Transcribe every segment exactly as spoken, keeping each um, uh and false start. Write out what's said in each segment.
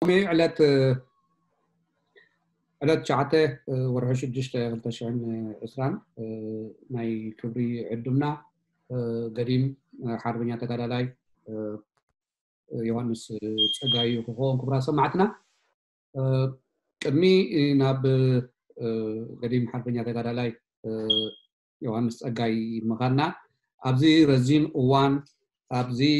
لومي علت علت شعته ورحش الجيش تلتشعن عسران ناي كبري عدمنا قديم حربية تقالالاي يوانس تسقاي وخوون كبرا سمعتنا كمي ناب قديم حربية تقالالاي يوانس تسقاي مغانا أبزي رزين أوان أبزي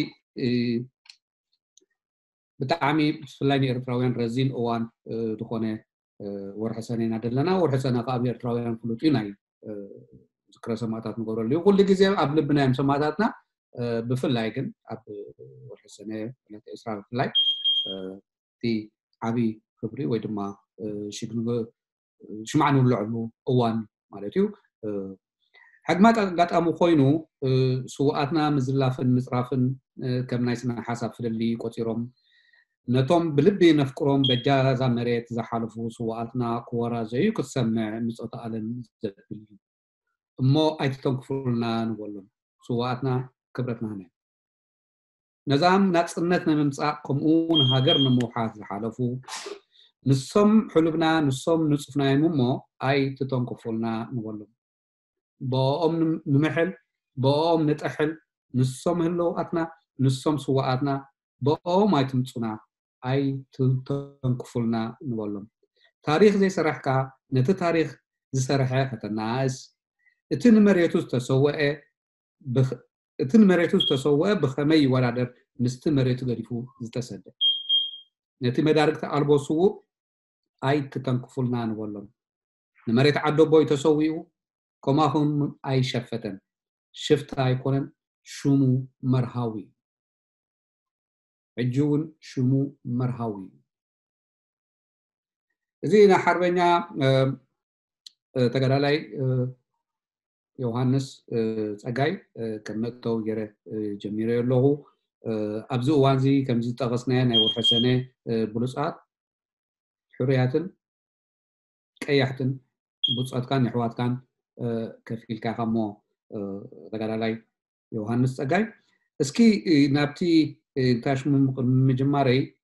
بتعامي بسفلاني إرتراويان رزين أوان دخونه ورحسانين عدلنا ورحسانا قابل إرتراويان فلوتيناي ذكرى سماعتات نقول اللي كل جزء قبل بناء سماعتاتنا بفلاي كن أب ورحسانة لك إسرائيل فلاي في عبي خبري ويدما شكله شو معنى اللعبة أوان مالتيو حجمات قد أمو خوينو سوءاتنا مزلافن مزرافن كم نايسنا حسب في اللي قصيرهم نتوم بلبي نفكرهم بجازة مريت زحالفو سوءاتنا قورا زي كتسمع مصطة ألن زبلي مو أيتتون كفرنا نقولهم سوءاتنا كبرتنا هنا نظام نتصنتنا ممساء قمون هاجرنا موحات زحالفو نصم حلبنا نصم نصفنا يمو أي تتون كفرنا نقولهم بأم نمحل بأم نتأحل نصم هلو أتنا نصم سوءاتنا بأم ما يتمتصنا أي تنكفلنا نقولهم تاريخ زي سرحكا نت تاريخ زي سرحة الناس اتن مريتوس تسوء بخ اتن مريتوس تسوء بخمي ورادر مست مريتو غريفو زتسد نت مدارك تعربو سوء أي تنكفلنا نقولهم نمريت عدو بوي تسويو كما هم أي شفتن شفت أيقونن شمو مرهاوي عجون شمو مرهاوي زينا حربنا تقرألي يوحنس أجاي كمتو جرى جميرة له أبزو وانزي كم زي تغصنا نور حسنة بلوسات حرياتن كيحتن بلوسات كان نحوات كان كفيل كهامو تقرألي يوحنس أجاي اسكي نبتي تاش مجمري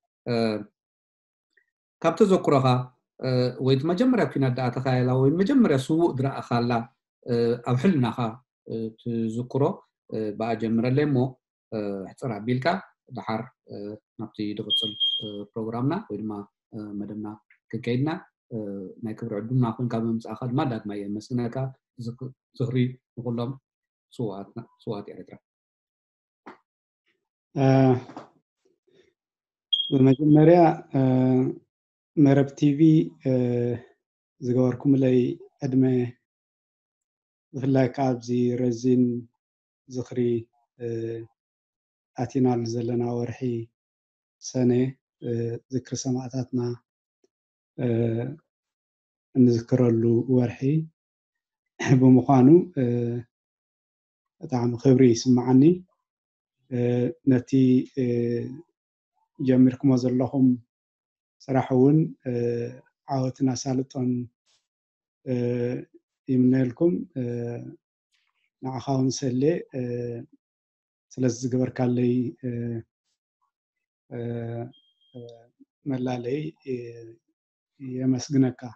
كابت ذكرها ويت مجمرة كنا دا تخيلا ويت مجمرة سوء درا أخلا أو حلناها تذكره بعد جمرة لمو احترع بيلكا دحر نبتي دغتصل برنامجنا ويدما مدمنا ككيدنا نايكبر عدونا كون كابم سأخذ ما داك ما يمسناك زهري نقولهم سواتنا سوات يعني بمجمرة مرب تي في زغوركم لي أدمى فلا كابزي رزين زخري أتينا لزلنا ورحي سنة ذكر سماعتنا نذكر له ورحي بمقانو تعم خبري سمعني نتي جميركم زلهم صراحون عاوتنا سالتون يمنالكم نعخاون سلي سلز جبر كالي ملالي يمسجنك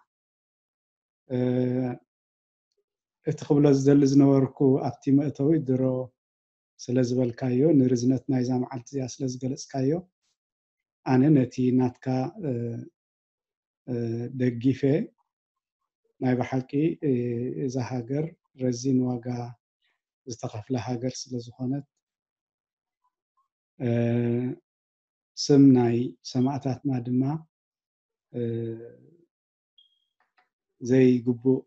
اتقبل الزلز نوركو أبتي مأتوي درو سلز بالكايو نرزنت نايزام عالت زي سلز جلس كايو أنا نتي ناتكا دقيفة ناي بحكي إذا هاجر رزين واجا استخف لها هاجر سلزخانت سم ناي سمعتات ما دما زي جبو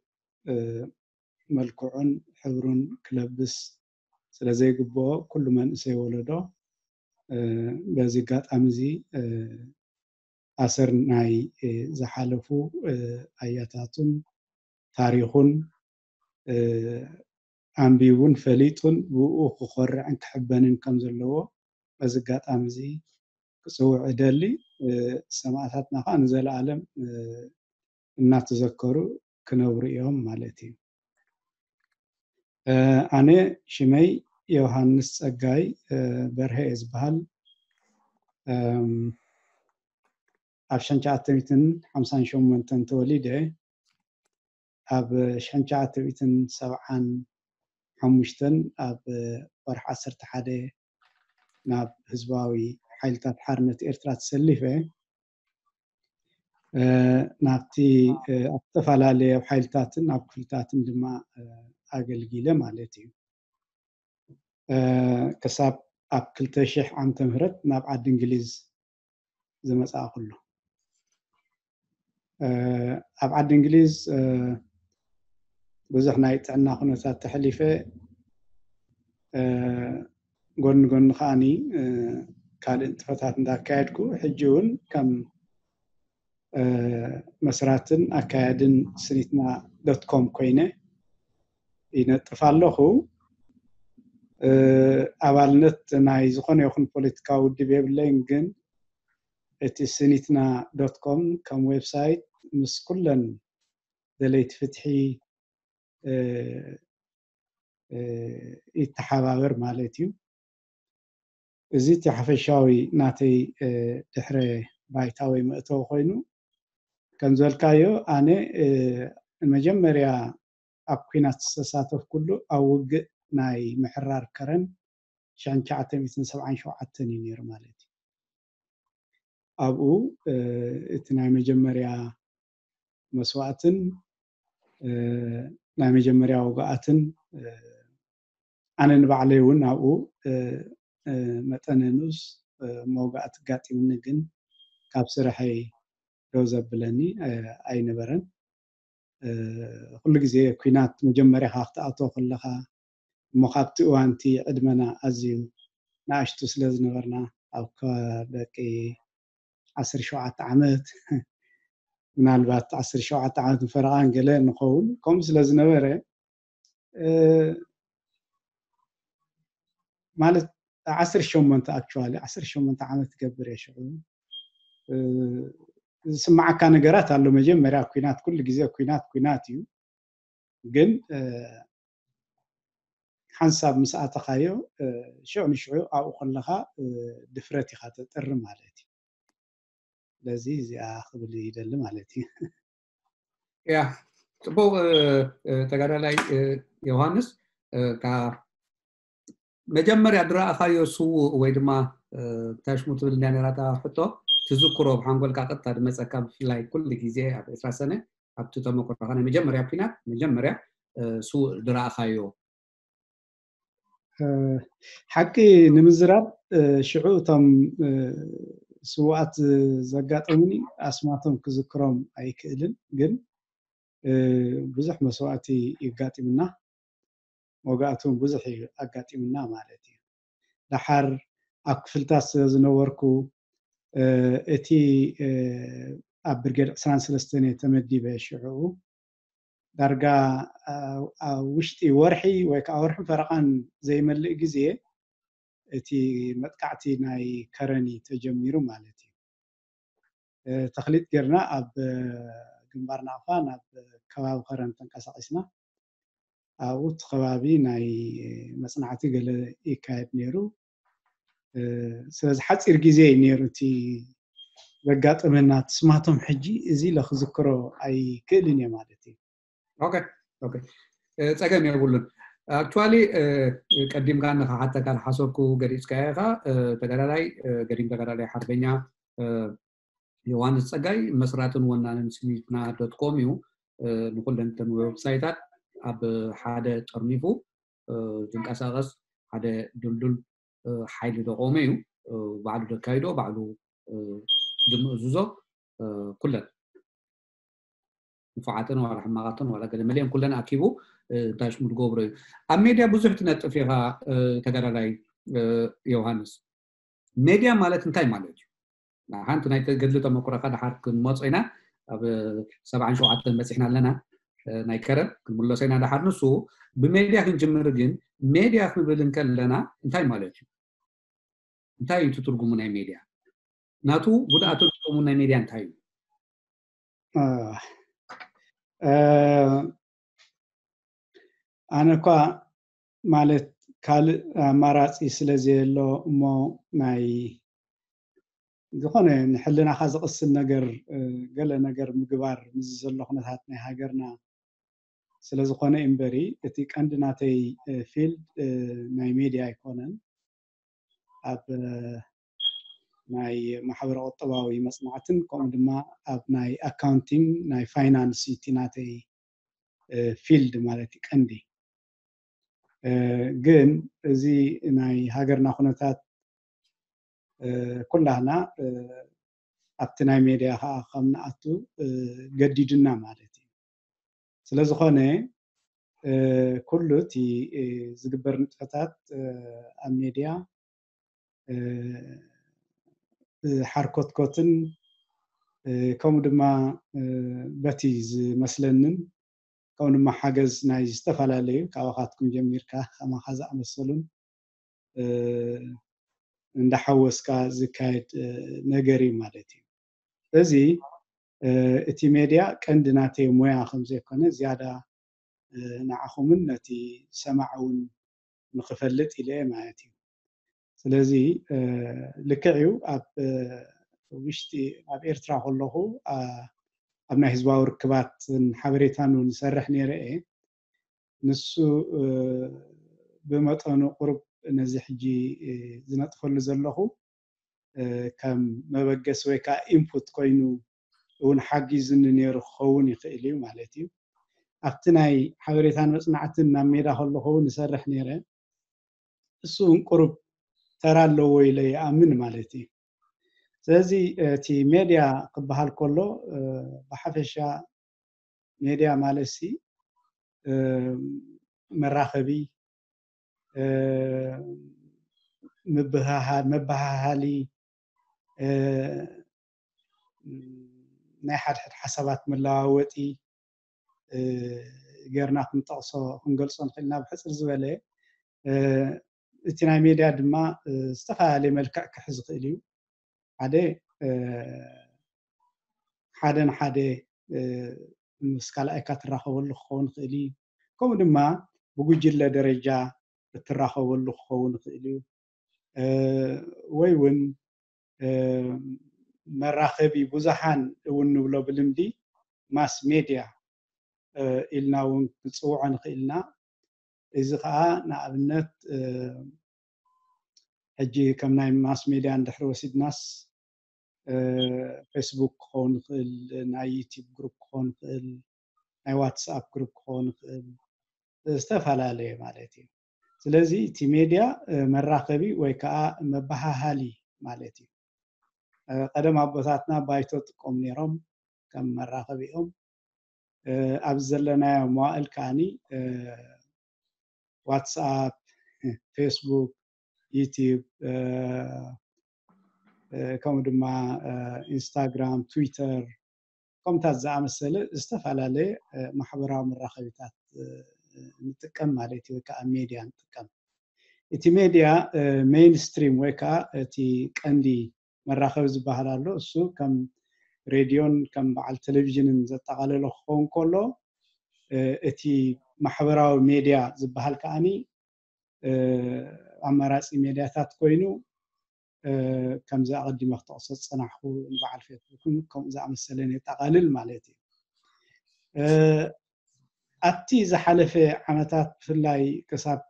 ملكوعن حبرون كلبس سلا زي جبو كل من سيولده بزيقات أمزي أسر ناي زحالفو آياتاتون تاريخون أمبيون فليتون بوء خور عن كحبانين كمزلوا بزيقات أمزي كسوع عدالي سماعتاتنا خان زي العالم الناس تذكروا كنوريهم مالتي أنا شمي يوحنس أجاي برهي إزبهال ኣብ شنشاتميتن حمسان شومنتن توليده ኣብ شنشاتميتن سبعان حمشتن ኣብ ورح عسرت حدا ناب هزباوي حيلتات حرنة إرترا تسلفه نابتي أطفال حيلتاتن ناب كفلتاتن لما أقلقيله مالتي كساب أب كلتشيح عن تمهرت ناب عاد إنجليز زي ما سأقوله أب عاد إنجليز بزحنا يتعنا خنوسات تحليفة قرن قرن خاني كان انتفتات دا كايدكو حجون كم مسراتن أكادن سنتنا دوت كوم كوينة ينطفالوخو أبالنت ناي زخون يخون بوليتكا ودي بيبلين جن اتي سنتنا دوت كوم كم ويب سايت مس كلن دليت فتحي يتحابر مالتيو زيتي حفشاوي ناتي دحري بايتاوي مأتو خوينو كان زولكايو أنا المجمريا أبكينات الساساتف كله أوج ناي محرار كرن شان شعتم يتن سبعين شو عتني نير مالتي أبو اتناي مجمريا مسواتن ناي مجمريا وقعتن أنا نبعليون أبو متننوس موقعت قاتي منجن كابسر حي روزا بلاني أي نبرن كل جزء كينات مجمرة خاطئ أطو كلها مخابت وانتي أدمنا أزيو ناشتو سلز نبرنا أو كبكي عصر شوعة عمد من البات عصر شوعة عمد فرعان قلنا نقول كم سلز نبرة مالت عصر شو منت أكشوالي عصر شو منت عمد تكبر يا شعور سمع كان قرات على مجمرة كينات كل جزء كينات كيناتيو جن حنساب مساعة خايو شو نشعو أو خلها دفرتي خاطر ترم عليتي لذيذ يا أخذ اللي يدلم عليتي يا تبو تقرأ لي يوهانس كا مجمرة درا خايو سو ويدما تاشمت بالنيراتا حطو تذكروا بحنقول كاقطة مسكا لاي كل جزء أب إسراسنة أب تتمكر خانة مجمرة كينات مجمرة سو درا خايو حكي نمزراب شعوتهم سوات زقات أمني أسمعتهم كذكرهم أي كإلن جن بزح مسواتي يقاتي منا وقاتهم بزح يقاتي منا مالتي لحر أكفلتاس زنوركو اتي أبرجر سان سلستني تمدي بشعو درجة وشتي ورحي ويك أورح فرقان زي ما اللي جزية اتي متقعتي ناي كرني تجميرو مالتي تخليط جرنا أب جنبارنا فان أب كواب خرن تنقصقسنا أو تخوابي ناي مصنعتي قال إيكاد نيرو ساز حصير جزية نيرو تي بقات أمنا تسمعتهم حجي إزي لخذكرو أي كلني مالتي اوكي اوكي تصقم يقولون actually قديم كان حتى كان حسبكو غريس كايغا تغرالاي غريم تغرالاي حربኛ يوانس ጸጋይ መስራትን ወናንን ስሚትና ዶት ኮም እዩ ንኩለንተን ዌብሳይታት ኣብ ሓደ ጠርኒፉ ዝንቀሳቀስ ሓደ ድልድል ሓይሊ ደቆመ እዩ ባዕሉ ደካይዶ ባዕሉ ድምእዝዞ ኩለን فعاتنا ولا حماقاتنا ولا قد مليون كلنا أكيبو تاش مدقوبري أميديا بزحت نتفيها تقرأ لي يوهانس ميديا مالت انتاي مالت هانت نايت قد لتا مقرأ قد حرك موصينا سبعين شو عدد مسيحنا لنا نايكرا كل ملا سينا دا حرنسو بميديا كنجمر جن ميديا خبرن كلنا انتاي مالت انتاي تترجمون ميديا ناتو بدا تترجمون ميديا انتاي آه. أه أنا كا مالت كال مرات إسلازيلو مو ناي ዝኾነ ንሕልና ኻ ዝቕስን ነገር ገለ ነገር ምግባር ምስ ዘሎ ኩነታት ናይ ሃገርና ስለ ዝኾነ እምበሪ እቲ ቀንዲ ናተይ ፊልድ ናይ ሚድያ ኣይኮነን ኣብ ናይ ማሕበረ ቁጠባዊ መጽናዕትን ከምኡ ድማ ኣብ ናይ ኣካውንቲንግ ናይ ፋይናንስ እቲ ናተይ ፊልድ ማለት ቀንዲ ግን እዚ ናይ ሃገርና ኩነታት ኩላህና ኣብቲ ናይ ሚድያ ከዓ ከም ንኣቱ ገዲድና ማለት እዩ ስለ ዝኾነ ኩሉ እቲ ዝግበር ንጥፈታት ኣብ ሚድያ ሓርኮትኮትን ከምኡ ድማ በቲ ዝመስለንን ከምኡ ድማ ሓገዝ ናይ ዝተፈላለዩ ካብኻትኩም ጀሚርካ ከማኻ ዝኣመሰሉን እንዳሓወስካ ዝካየድ ነገር እዩ ማለት እዩ እዚ እቲ ሚድያ ቀንዲ ናተይ ሞያ ከም ዘይኮነ ዝያዳ ንዓኹምን ነቲ ሰማዕ እውን ንኽፈልጥ ኢለ ማለት እዩ ስለዚ ልክዕዩ ኣብ ውሽጢ ኣብ ኤርትራ ከለኹ ኣብ ናይ ህዝባዊ ርክባትን ሓበሬታን እውን ዝሰርሕ ነይረ እየ ንሱ ብመጠኑ ቁርብ ነዚ ሕጂ ዝነጥፈሉ ዘለኹ ከም መበገስ ወይ ከዓ ኢንፑት ኮይኑ እውን ሓጊዝኒ ነይሩ ክኸውን ይኽእል እዩ ማለት እዩ ኣብቲ ናይ ሓበሬታን መጽናዕትን ናብ ሜዳ ከለኹ ንሰርሕ ነይረ እሱ እውን ቁርብ ተራ ኣለዎ ኢለ ይኣምን ማለት እዩ ስለዚ እቲ ሚድያ ክበሃል ከሎ ብሓፈሻ ሚድያ ማለት መራኸቢ መባሃሃሊ ናይ ሓድሕድ ሓሳባት መለዋወጢ ጌርና ክንጠቕሶ ክንገልጾ ንኽእልና ብሕፅር ዝበለ እቲ ናይ ሚድያ ድማ ዝተፈላለየ መልክዕ ክሕዝ ይኽእል እዩ ሓደ ሓደ ንሓደ ምስ ካልኣይካ ትራኸበሉ ክኸውን ይኽእል እዩ ከምኡ ድማ ብጉጅለ ደረጃ እትራኸበሉ ክኸውን ይኽእል እዩ ወይ እውን መራኸቢ ብዙሓን እውን ንብሎ ብልምዲ ማስ ሚድያ ኢልና እውን ክፅውዖ ንኽእል ኢና እዚ ከዓ ንኣብነት ሕጂ ከም ናይ ማስ ሚድያ እንድሕር ወሲድናስ ፌስቡክ ክኸውን ይኽእል ናይ ዩቲዩብ ግሩፕ ክኸውን ይኽእል ናይ ዋትስኣፕ ግሩፕ ክኸውን ይኽእል ዝተፈላለየ ማለት እዩ ስለዚ እቲ ሚድያ መራኸቢ ወይ ከዓ መባሃሃሊ ማለት እዩ ቀደም ኣቦታትና ባይቶ ጥቆም ነይሮም ከም መራኸቢኦም ኣብዚ ዘለናዮ መዋዕል ከዓኒ ዋትስኣፕ ፌስቡክ ዩቲዩብ ከምኡ ድማ ኢንስታግራም ትዊተር ከምታት ዝኣመሰለ ዝተፈላለየ ማሕበራዊ መራኸቢታት ንጥቀም ማለት እዩ ወይ ከዓ ሚድያ ንጥቀም እቲ ሚድያ ሜይንስትሪም ወይ ከዓ እቲ ቀንዲ መራኸቢ ዝበሃል ኣሎ እሱ ከም ሬድዮን ከም በዓል ቴሌቪዥንን ዘጠቓለለ ክኸውን ከሎ እቲ ማሕበራዊ ሚድያ ዝበሃል ከዓኒ ኣማራፂ ሚድያታት ኮይኑ ከምዚ ኣቐዲመ ክተቕሶ ዝፀናሕኩ ንበዓል ፌስቡክን ከምኡ ዝኣመሰለን የጠቓልል ማለት እዩ ኣብቲ ዝሓለፈ ዓመታት ብፍላይ ክሳብ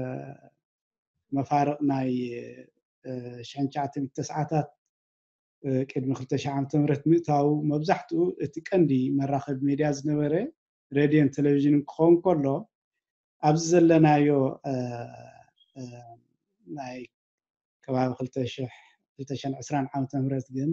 መፋርቕ ናይ ሽሕን ትሽዓተን ተስዓታት ቅድሚ ክልተ ሽሕ ዓመተ ምህረት ምእታው መብዛሕትኡ እቲ ቀንዲ መራኸቢ ሚድያ ዝነበረ ሬድዮን ቴሌቪዥንን ክኸውን ከሎ ኣብዚ ዘለናዮ ናይ ከባቢ ክልተ ሽሕን ዕስራን ዓመተ ምህረት ግን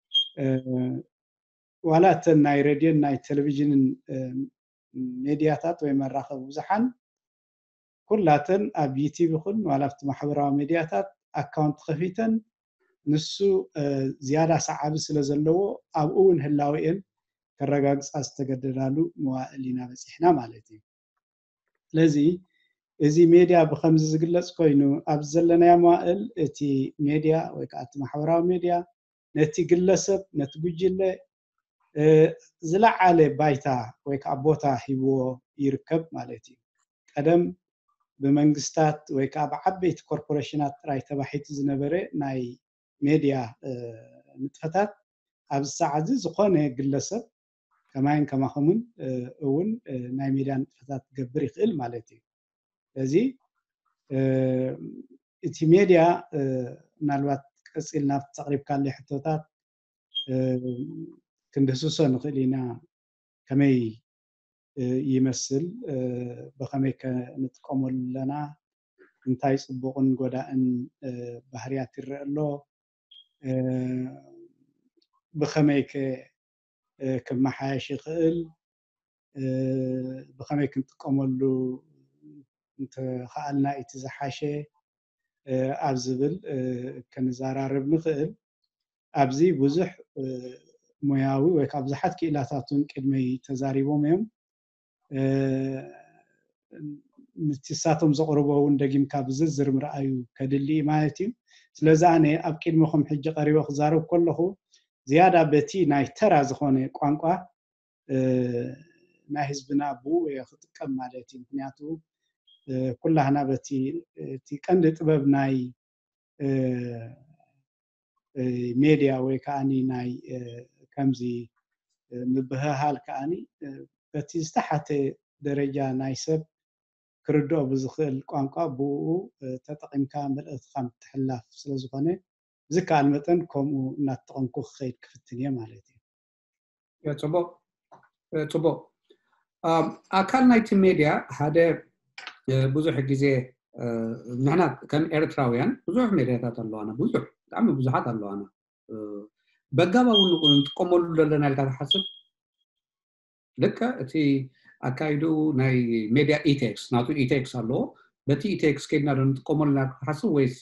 ዋላ እተን ናይ ሬድዮን ናይ ቴሌቪዥንን ሚድያታት ወይ መራኸቢ ብዙሓን ኩላተን ኣብ ዩቲዩብ ይኹን ዋላ ኣብቲ ማሕበራዊ ሚድያታት ኣካውንት ከፊተን ንሱ ዝያዳ ሰዓቢ ስለ ዘለዎ ኣብኡ እውን ህላዊአን ከረጋግፃ ዝተገደዳሉ መዋዕል ኢና በፂሕና ማለት እዩ ስለዚ እዚ ሚድያ ብከምዚ ዝግለጽ ኮይኑ ኣብ ዘለናዮ መዋዕል እቲ ሚድያ ወይ ከዓ እቲ ማሕበራዊ ሚድያ ነቲ ግለሰብ ነቲ ጉጅለ ዝለዓለ ባይታ ወይ ከዓ ቦታ ሂብዎ ይርከብ ማለት እዩ ቀደም ብመንግስታት ወይ ከዓ ብዓበይቲ ኮርፖሬሽናት ጥራይ ተባሒቱ ዝነበረ ናይ ሚድያ ንጥፈታት ኣብ ሰዓት ዝኾነ ግለሰብ ከማይን ከማኸሙን እውን ናይ ሚድያ ንጥፈታት ገብር ይኽእል ማለት እዩ ስለዚ እቲ ሚድያ ምናልባት ቀፂልና ተቅሪብካ ናይ ሕቶታት ክንድስሶ ንኽእል ኢና ከመይ ይመስል ብኸመይ ክንጥቀመሉ ኣለና እንታይ ፅቡቕን ጎዳእን ባህርያት ይረአ ኣሎ ብኸመይ ክመሓየሽ ይኽእል ብኸመይ ክንጥቀመሉ እንተኸኣልና እቲ ዝሓሸ ኣብ ዝብል ክንዘራርብ ንኽእል ኣብዚ ብዙሕ ሞያዊ ወይ ካብ ብዙሓት ክእላታትን ቅድመይ ተዛሪቦም እዮም ንትሳቶም ዘቕርቦ እውን ደጊምካ ብዝርዝር ምርኣዩ ከድሊ ማለት እዩ ስለዚ ኣነ ኣብ ቅድሚኹም ሕጂ ቀሪበ ክዛረብ ከለኹ ዝያዳ በቲ ናይ ተራ ዝኾነ ቋንቋ ናይ ህዝብና ብኡ ክጥቀም ማለት እዩ ምክንያቱ ኩላህና በቲ እቲ ቀንዲ ጥበብ ናይ ሚድያ ወይ ከዓኒ ናይ ከምዚ ምብህሃል ከዓኒ በቲ ዝተሓተ ደረጃ ናይ ሰብ ክርድኦ ብዝኽእል ቋንቋ ብኡ ተጠቒምካ መልእኽትካ ምትሕልላፍ ስለዝኾነ ዝከኣል መጠን ከምኡ እናተጠቐምኩ ክኸይድ ክፍትን እየ ማለት እዩ ፅቡቕ ፅቡቕ ኣካል ናይቲ ሚድያ ሓደ ብዙሕ ግዜ ንሕና ከም ኤርትራውያን ብዙሕ ሚድያታት ኣለዋና ብዙሕ ብጣዕሚ ብዙሓት ኣለዋና በጋባው ንጥቀመሉ ዘለና ኢልካ ትሓስብ ልክ እቲ ኣካይዱ ናይ ሚድያ ኢቴክስ ናቱ ኢቴክስ ኣለዎ በቲ ኢቴክስ ከይድና ዶ ንጥቀመሉ ኢና ትሓስብ ወይስ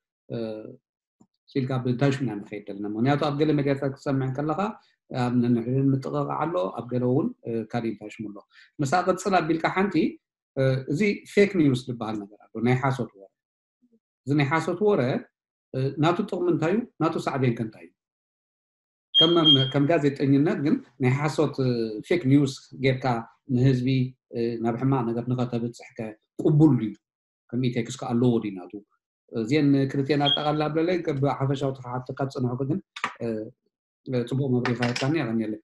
ሲልካ ብታሽና ንኸይድ ዘለና ምክንያቱ ኣብ ገለ ሚድያታት ክሰምዕ ከለኻ ኣብ ነንሕድን ምጥቕቕ ኣሎ ኣብ ገለ እውን ካሊእ ታሽሙ ኣሎ ምሳ ቅፅል ኣቢልካ ሓንቲ እዚ ፌክ ኒውስ ዝበሃል ነገር ኣሎ ናይ ሓሶት ወረ እዚ ናይ ሓሶት ወረ ናቱ ጥቕሚ እንታይ እዩ ናቱ ሳዕቤን ከንታይ እዩ ከም ጋዜጠኝነት ግን ናይ ሓሶት ፌክ ኒውስ ጌርካ ንህዝቢ ናብ ሕማቕ ነገር ንኸተብፅሕከ ቅቡል እዩ ከም ኢቴክስ ኣለዎ ዲ ናቱ እዚአን ክልቴና ኣጠቓልላ ብለለይ ብሓፈሻዊ ተሓትካ ፅንሑ ግን ፅቡቕ መብሪኻ ይካኒ ያገኘለ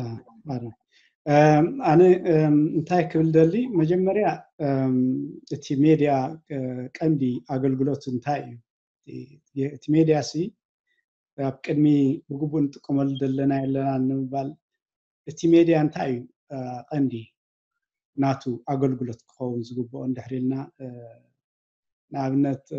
ኣነ እንታይ ክብል ደሊ መጀመርያ እቲ ሚድያ ቀንዲ ኣገልግሎት እንታይ እዩ እቲ ሚድያ ሲ ኣብ ቅድሚ ብግቡእ ንጥቀመሉ ዘለና የለና ንምባል እቲ ሚድያ እንታይ እዩ ቀንዲ ናቱ ኣገልግሎት ክኸውን ዝግብኦ እንድሕር ኢልና ንኣብነት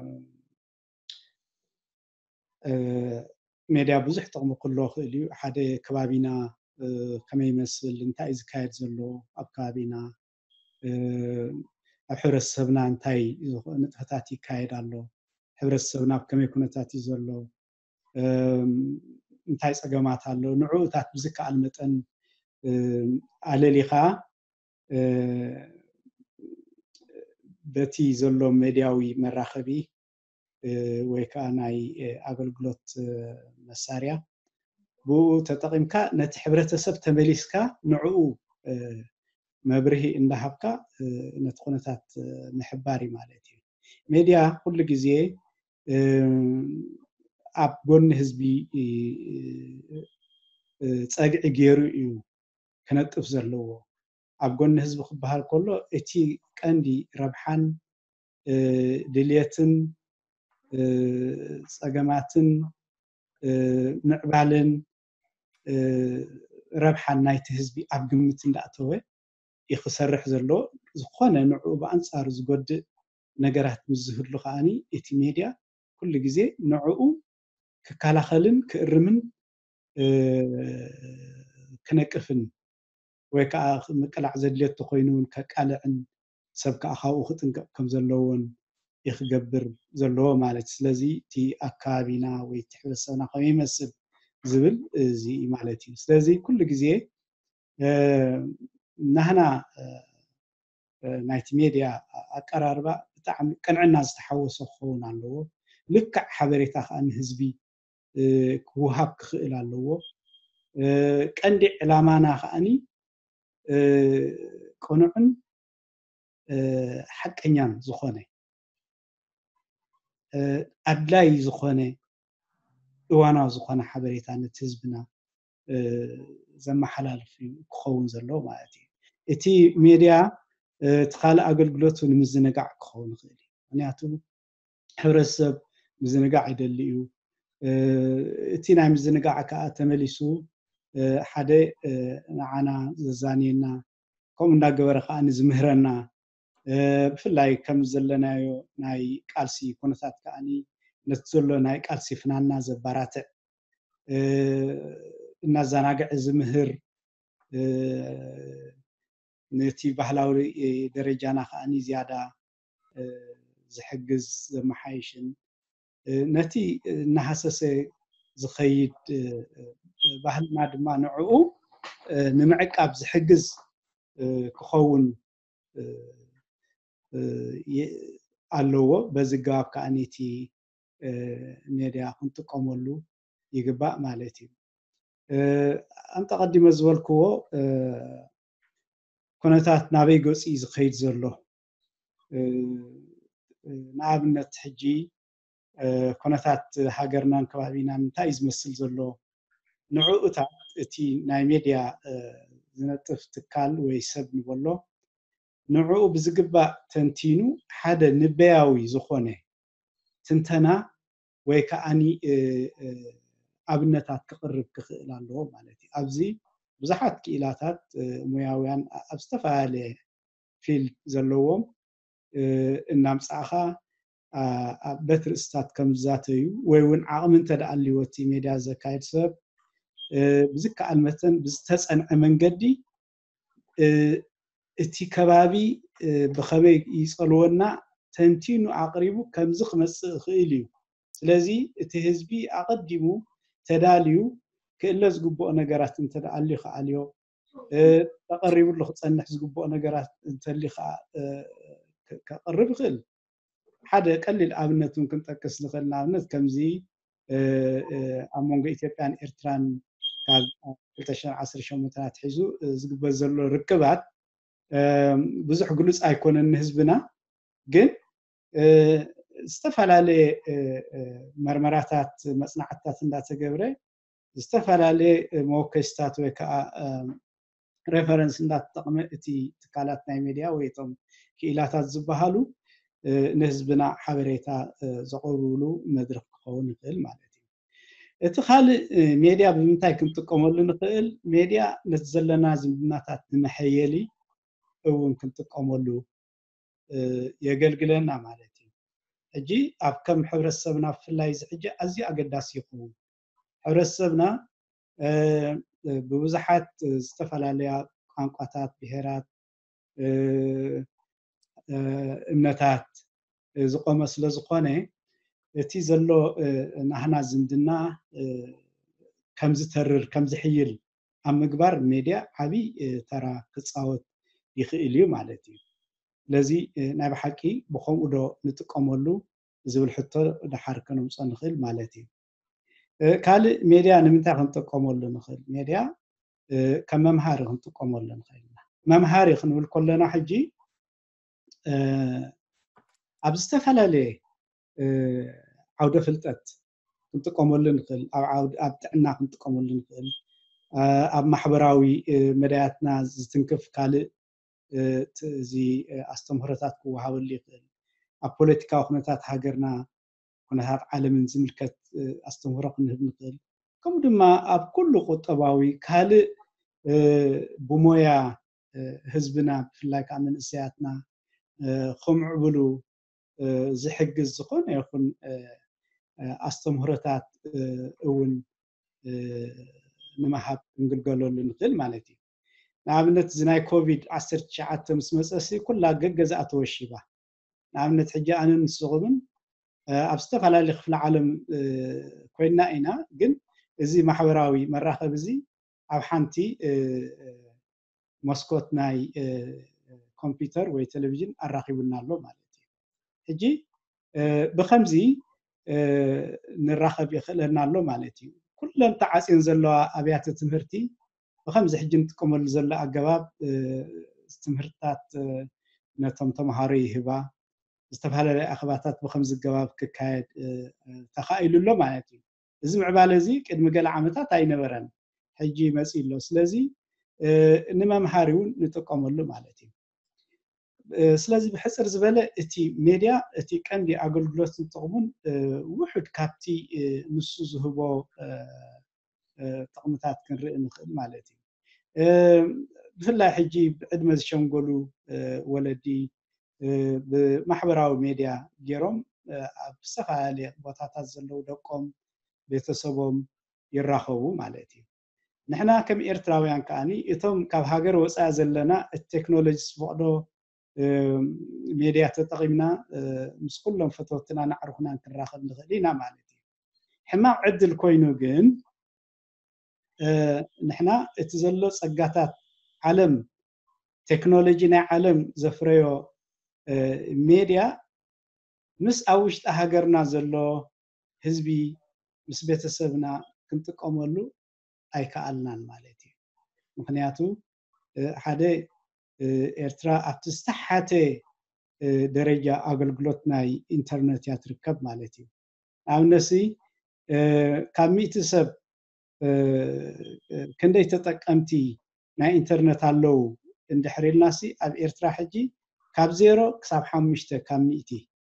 ሚድያ ብዙሕ ጥቕሚ ክህልዎ ክእል እዩ ሓደ ከባቢና ከመይ ይመስል እንታይ እዩ ዝካየድ ዘሎ ኣብ ከባቢና ኣብ ሕብረተሰብና እንታይ ንጥፈታት ይካየድ ኣሎ ሕብረተሰብና ኣብ ከመይ ኩነታት እዩ ዘሎ እንታይ ፀገማት ኣሎ ንዕኡታት ብዝከኣል መጠን ኣለሊኻ በቲ ዘሎ ሚድያዊ መራኸቢ ወይ ከዓ ናይ ኣገልግሎት መሳርያ ብኡ ተጠቒምካ ነቲ ሕብረተሰብ ተመሊስካ ንዕኡ መብርሂ እንዳሃብካ ነቲ ኩነታት ምሕባር ማለት እዩ ሚድያ ኩሉ ግዜ ኣብ ጎኒ ህዝቢ ፀግዒ ገይሩ እዩ ክነጥፍ ዘለዎ ኣብ ጎኒ ህዝቢ ክበሃል ከሎ እቲ ቀንዲ ረብሓን ድልየትን ፀገማትን ምዕባልን ረብሓን ናይቲ ህዝቢ ኣብ ግምት እንዳኣተወ ይክሰርሕ ዘሎ ዝኾነ ንዕኡ ብኣንፃር ዝጎድእ ነገራት ምዝህሉ ከዓኒ እቲ ሚድያ ኩሉ ግዜ ንዕኡ ክከላኸልን ክእርምን ክነቅፍን ወይ ከዓ ምቅላዕ ዘድልየቱ ኮይኑ ከቃልዕን ሰብ ከዓ ካብኡ ክጥንቀቕ ከም ዘለዎን ይክገብር ዘለዎ ማለት ስለዚ እቲ ኣከባቢና ወይ እቲ ሕብረተሰብና ከመይ ይመስል ዝብል እዚ ማለት እዩ ስለዚ ኩሉ ግዜ ናህና ናይቲ ሚድያ ኣቀራርባ ብጣዕሚ ቅንዕና ዝተሓወሶ ክኸውን ኣለዎ ልክዕ ሓበሬታ ከዓ ንህዝቢ ክወሃብ ክኽእል ኣለዎ ቀንዲ ዕላማና ከዓኒ ቅኑዕን ሓቀኛን ዝኾነ ኣድላይ ዝኾነ እዋናዊ ዝኾነ ሓበሬታ ነቲ ህዝብና ዘመሓላልፍ ክኸውን ዘሎ ማለት እዩ እቲ ሚድያ እቲ ካልእ ኣገልግሎቱ ንምዝንጋዕ ክኸውን ይኽእል እዩ ምክንያቱ ሕብረተሰብ ምዝንጋዕ ይደሊ እዩ እቲ ናይ ምዝንጋዕ ከዓ ተመሊሱ ሓደ ንዓና ዘዛንየና ከምኡ እንዳገበረ ከዓ ንዝምህረና ብፍላይ ከም ዘለናዮ ናይ ቃልሲ ኩነታት ከዓኒ ነቲ ዘሎ ናይ ቃልሲ ፍናና ዘባራትዕ እናዘናግዕ ዝምህር ነቲ ባህላዊ ደረጃና ከዓኒ ዝያዳ ዝሕግዝ ዘመሓይሽን ነቲ እናሃሰሰ ዝኸይድ ባህልና ድማ ንዕኡ ንምዕቃብ ዝሕግዝ ክኸውን ኣለዎ በዚ ገባብ ከዓኒ እቲ ሚድያ ክንጥቀመሉ ይግባእ ማለት እዩ ኣንተ ቀዲመ ዝበልክዎ ኩነታት ናበይ ገፂ ዝኸይድ ዘሎ ንኣብነት ሕጂ ኩነታት ሃገርናን ከባቢናን እንታይ ዝመስል ዘሎ ንዕኡታት እቲ ናይ ሚድያ ዝነጥፍ ትካል ወይ ሰብ ንበሎ ንዕኡ ብዝግባእ ተንቲኑ ሓደ ንበያዊ ዝኾነ ትንተና ወይ ከዓኒ ኣብነታት ክቅርብ ክኽእል ኣለዎ ማለት እዩ ኣብዚ ብዙሓት ክኢላታት ሙያውያን ኣብ ዝተፈላለየ ፊልድ ዘለዎም እናምፃእኻ ኣብ በት ርእስታት ከም ዝዛተዩ ወይ እውን ዓቕሚ እንተደኣልይዎ እቲ ሚድያ ዘካይድ ሰብ ብዝከኣል መጠን ብዝተፀንዐ መንገዲ እቲ ከባቢ ብኸመይ ይፀልወና ተንቲኑ ኣቕሪቡ ከምዚ ክመፅእ ይኽእል እዩ ስለዚ እቲ ህዝቢ ኣቐዲሙ ተዳልዩ ክእለ ዝግብኦ ነገራት እንተደኣልዩ ከዓልዮ ተቐሪቡሉ ክፀንሕ ዝግብኦ ነገራት እንተልዩ ከዓ ከቕርብ ይኽእል ሓደ ቀሊል ኣብነት እውን ክንጠቅስ ንኽእል ንኣብነት ከምዚ ኣብ መንጎ ኢትዮጵያን ኤርትራን ካብ ክልተ ሽሕን ዓሰርተ ሸሞንተ ኣትሒዙ ዝግበር ዘሎ ርክባት ብዙሕ ግሉፅ ኣይኮነን ንህዝብና ግን ዝተፈላለየ መርመራታት መፅናዕትታት እንዳተገብረ ዝተፈላለየ መወከስታት ወይ ከዓ ሬፈረንስ እንዳተጠቕመ እቲ ትካላት ናይ ሚድያ ወይ እቶም ክኢላታት ዝበሃሉ ንህዝብና ሓበሬታ ዘቕርብሉ መድረክ ክኸውን ይኽእል ማለት እዩ እቲ ካልእ ሚድያ ብምንታይ ክንጥቀመሉ ንኽእል ሚድያ ነቲ ዘለና ዝምድናታት ንመሐየሊ እውን ክንጥቀመሉ የገልግለና ማለት እዩ ሕጂ ኣብ ከም ሕብረተሰብና ብፍላይ እዚ ሕጂ ኣዝዩ ኣገዳሲ ይኸውን ሕብረተሰብና ብብዙሓት ዝተፈላለያ ቋንቋታት ብሄራት እምነታት ዝቆመ ስለ ዝኾነ እቲ ዘሎ ናህና ዝምድና ከም ዝተርር ከም ዝሕይል ኣብ ምግባር ሚድያ ዓብይ ተራ ክፃወት ይኽእል እዩ ማለት እዩ ስለዚ ናይ ብሓቂ ብከምኡ ዶ ንጥቀመሉ ዝብል ሕቶ ድሓር ከነምፅኦ ንኽእል ማለት እዩ ካልእ ሚድያ ንምንታይ ክንጥቀመሉ ንኽእል ሚድያ ከም መምሃሪ ክንጥቀመሉ ንኽእል መምሃሪ ክንብል ከለና ሕጂ ኣብ ዝተፈላለየ ዓውደ ፍልጠት ክንጥቀመሉ ንኽእል ኣብ ጥዕና ክንጥቀመሉ ንኽእል ኣብ ማሕበራዊ መዳያትና ዝትንክፍ ካልእ እዚ ኣስተምህሮታት ክወሃበሉ ይኽእል ኣብ ፖለቲካዊ ኩነታት ሃገርና ኩነታት ዓለምን ዝምልከት ኣስተምህሮ ክንህብ ንኽእል ከምኡ ድማ ኣብ ኩሉ ቁጠባዊ ካልእ ብሞያ ህዝብና ብፍላይ ከዓ መንእሰያትና ከምዕብሉ ዝሕግዝ ዝኾነ ይኹን ኣስተምህሮታት እውን ንምሃብ ክንግልገለሉ ንኽእል ማለት እዩ ንኣብነት እዚ ናይ ኮቪድ ዓሰርተ ትሽዓተ ምስ መፀሲ ኩላ ገገዝኣ ተወሺባ ንኣብነት ሕጂ ኣነ ንስኹምን ኣብ ዝተፈላለየ ክፍለ ዓለም ኮይና ኢና ግን እዚ ማሕበራዊ መራኸቢ እዚ ኣብ ሓንቲ መስኮት ናይ ኮምፒተር ወይ ቴሌቪዥን ኣራኺቡና ኣሎ ማለት እዩ ሕጂ ብከምዚ ንራኸብ ይኽእለና ኣሎ ማለት እዩ ኩለን ተዓፅየን ዘለዋ ኣብያተ ትምህርቲ ብከምዚ ሕጂ ንጥቀመሉ ዘሎ ኣገባብ ትምህርትታት ነቶም ተምሃሮ ይህባ ዝተፈላለዩ ኣኸባታት ብከምዚ ገባብ ክካየድ ተኻኢሉ ኣሎ ማለት እዩ እዚ ምዕባለ እዚ ቅድሚ ገለ ዓመታት ኣይነበረን ሕጂ መፂሎ ስለዚ ንመምሃሪውን ንጥቀመሉ ማለት እዩ ስለዚ ብሕፅር ዝበለ እቲ ሜድያ እቲ ቀንዲ ኣገልግሎት ጥቕሙን ውሑድ ካብቲ ንሱ ዝህቦ ጥቕምታት ክንርኢ ንኽእል ማለት እዩ ብፍላይ ሕጂ ብዕድመ ዝሸምገሉ ወለዲ ብማሕበራዊ ሜድያ ገይሮም ኣብ ዝተፈላለዩ ቦታታት ዘለው ደቆም ቤተሰቦም ይራኸቡ ማለት እዩ ንሕና ከም ኤርትራውያን ከዓኒ እቶም ካብ ሃገር ወፃኢ ዘለና ቴክኖሎጂ ዝፈቅዶ ሜድያ ተጠቂምና ምስ ኩሎም ፈተውትና ናዕርፉና ክንራኸብ ንኽእል ኢና ማለት እዩ ሕማቅ ዕድል ኮይኑ ግን ንሕና እቲ ዘሎ ፀጋታት ዓለም ቴክኖሎጂ ናይ ዓለም ዘፍረዮ ሜድያ ምስ ኣብ ውሽጢ ሃገርና ዘሎ ህዝቢ ምስ ቤተሰብና ክንጥቀመሉ ኣይከኣልናን ማለት እዩ ምክንያቱ ሓደ ኤርትራ ኣብቲ ዝተሓተ ደረጃ ኣገልግሎት ናይ ኢንተርኔት እያ ትርከብ ማለት እዩ ኣብነሲ ካብ ሚእቲ ሰብ ክንደይ ተጠቀምቲ ናይ ኢንተርኔት ኣለው እንድሕር ኢልናሲ ኣብ ኤርትራ ሕጂ ካብ ዜሮ ክሳብ ሓሙሽተ ካብ ሚእቲ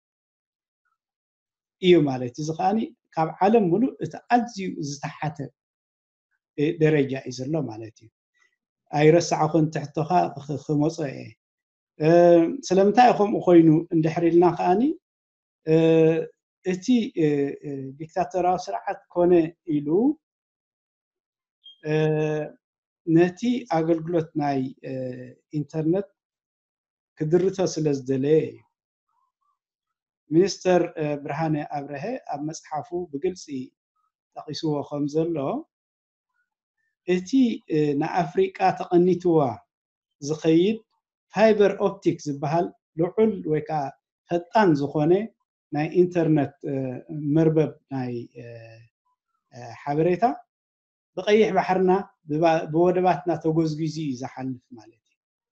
እዩ ማለት እዩ እዚ ከዓኒ ካብ ዓለም ሙሉእ እቲ ኣዝዩ ዝተሓተ ደረጃ እዩ ዘሎ ማለት እዩ ኣይረሳዕኹን ትሕቶኻ ክመፆ እየ ስለምንታይ ከምኡ ኮይኑ እንድሕር ኢልና ከዓኒ እቲ ዲክታተራዊ ስርዓት ኮነ ኢሉ ነቲ ኣገልግሎት ናይ ኢንተርኔት ክድርቶ ስለ ዝደለየ እዩ ሚኒስተር ብርሃነ ኣብርሀ ኣብ መፅሓፉ ብግልፂ ጠቂስዎ ከም ዘሎ እቲ ንኣፍሪቃ ተቐኒትዋ ዝኸይድ ፋይበር ኦፕቲክ ዝበሃል ልዑል ወይ ከዓ ፈጣን ዝኾነ ናይ ኢንተርኔት መርበብ ናይ ሓበሬታ ብቀይሕ ባሕርና ብወደባትና ተጎዝጊዙ እዩ ዝሓልፍ ማለት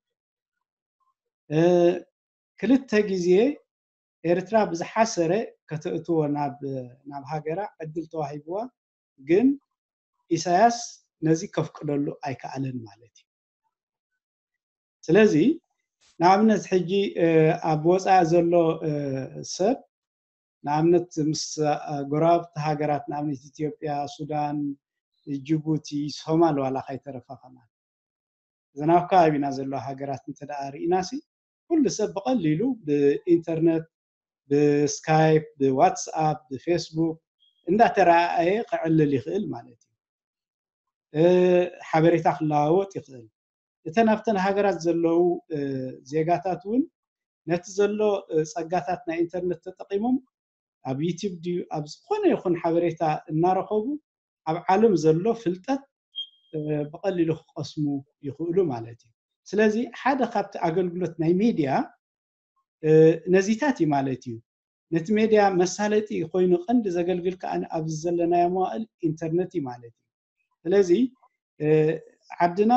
እዩ ክልተ ግዜ ኤርትራ ብዝሓሰረ ከተእትዎ ናብ ናብ ሃገራ ዕድል ተዋሂብዋ ግን ኢሳያስ ነዚ ከፍቅደሉ ኣይከኣለን ማለት እዩ ስለዚ ንኣብነት ሕጂ ኣብ ወፃኢ ዘሎ ሰብ ንኣብነት ምስ ጎረባብቲ ሃገራት ንኣብነት ኢትዮጵያ ሱዳን ጅቡቲ ሶማል ዋላ ከይተረፈ ከማን እዘን ኣብ ከባቢና ዘሎ ሃገራት እንተደኣ ርኢናሲ ኩሉ ሰብ ብቐሊሉ ብኢንተርኔት ብስካይፕ ብዋትስኣፕ ብፌስቡክ እንዳተረኣየ ክዕልል ይኽእል ማለት እዩ ሓበሬታ ክለዋወጥ ይኽእል እተን ኣብተን ሃገራት ዘለው ዜጋታት እውን ነቲ ዘሎ ፀጋታት ናይ ኢንተርኔት ተጠቂሞም ኣብ ዩቲዩብ ድዩ ኣብ ዝኾነ ይኹን ሓበሬታ እናረኸቡ ኣብ ዓለም ዘሎ ፍልጠት ብቐሊሉ ክቐስሙ ይኽእሉ ማለት እዩ ስለዚ ሓደ ካብቲ ኣገልግሎት ናይ ሚድያ ነዚታት እዩ ማለት እዩ ነቲ ሚድያ መሳለጢ ኮይኑ ቀንዲ ዘገልግል ከዓ ኣብዚ ዘለናዮ መዋእል ኢንተርኔት እዩ ማለት እዩ ስለዚ ዓድና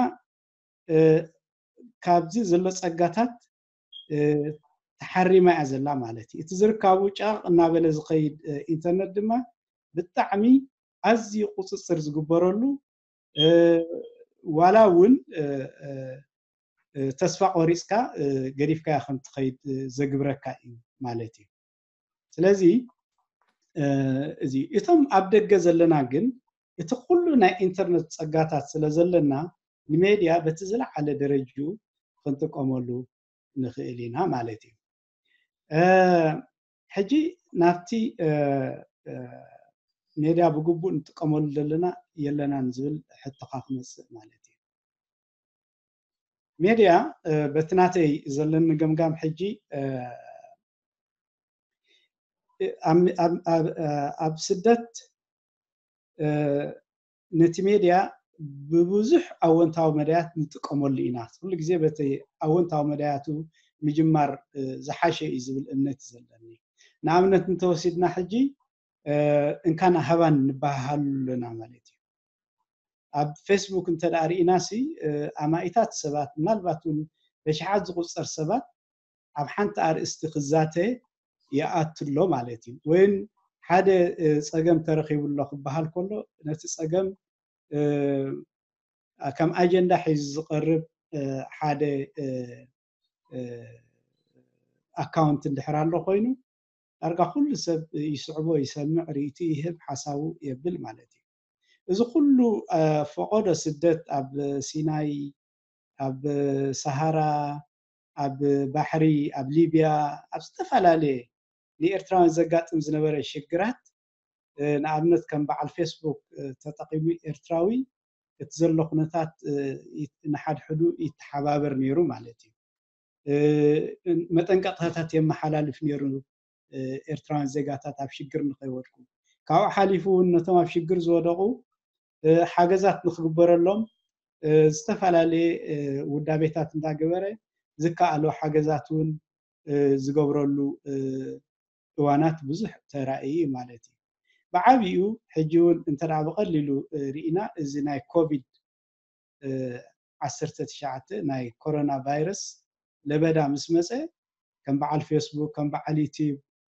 ካብዚ ዘሎ ፀጋታት ተሓሪማ እያ ዘላ ማለት እዩ እቲ ዝርከቡ ጫቕ እናበለ ዝኸይድ ኢንተርኔት ድማ ብጣዕሚ ኣዝዩ ቁፅፅር ዝግበረሉ ዋላ እውን ተስፋ ቆሪፅካ ገዲፍካ ከም ትኸይድ ዘግብረካ እዩ ማለት እዩ ስለዚ እዚ እቶም ኣብ ደገ ዘለና ግን እቲ ኩሉ ናይ ኢንተርኔት ፀጋታት ስለ ዘለና ንሜድያ በቲ ዝለዓለ ደረጅኡ ክንጥቀመሉ ንኽእል ኢና ማለት እዩ ሕጂ ናብቲ ሜድያ ብግቡእ ንጥቀመሉ ዘለና የለናን ዝብል ሕቶኻ ክመፅእ ማለት እዩ ሜድያ በቲ ናተይ ዘለኒ ገምጋም ሕጂ ኣብ ስደት ነቲ ሜድያ ብብዙሕ ኣወንታዊ መድያት ንጥቀመሉ ኢና ኩሉ ግዜ በቲ ኣወንታዊ መድያቱ ምጅማር ዝሓሸ እዩ ዝብል እምነት ዘለኒ ንኣብነት እንተወሲድና ሕጂ እንካና ሃባን ንባሃሉና ማለት እዩ ኣብ ፌስቡክ እንተደኣ ርኢናሲ ኣማኢታት ሰባት ምናልባት እውን በሽሓት ዝቁፀር ሰባት ኣብ ሓንቲ ኣርእስቲ ክዛተ ይኣትሎ ማለት እዩ ወይን ሓደ ፀገም ተረኺቡሎ ክበሃል ከሎ ነቲ ፀገም ከም ኣጀንዳ ሒዙ ዝቐርብ ሓደ ኣካውንት እንድሕር ኣሎ ኮይኑ ዳርጋ ኩሉ ሰብ ይስዕቦ ይሰምዕ ርእይቲ ይህብ ሓሳቡ የብል ማለት እዩ እዚ ኩሉ ፈቆዶ ስደት ኣብ ሲናይ ኣብ ሰሃራ ኣብ ባሕሪ ኣብ ሊብያ ኣብ ዝተፈላለዩ ንኤርትራውያን ዘጋጥም ዝነበረ ሽግራት ንኣብነት ከም በዓል ፌስቡክ ተጠቂሙ ኤርትራዊ እቲ ዘሎ ኩነታት ንሓድሕዱ ይተሓባበር ነይሩ ማለት እዩ መጠንቀቅታታት የመሓላልፍ ነይሩ ኤርትራውያን ዜጋታት ኣብ ሽግር ንኸይወድቁ ካብኡ ሓሊፉ ነቶም ኣብ ሽግር ዝወደቁ ሓገዛት ንክግበረሎም ዝተፈላለየ ውዳቤታት እንዳገበረ ዝከኣሎ ሓገዛት እውን ዝገብረሉ እዋናት ብዙሕ ተራእዩ ማለት እዩ ብዓብዩ ሕጂ እውን እንተደኣ ብቐሊሉ ርኢና እዚ ናይ ኮቪድ ዓሰርተ ትሽዓተ ናይ ኮሮና ቫይረስ ለበዳ ምስ መፀ ከም በዓል ፌስቡክ ከም በዓል ዩቲዩብ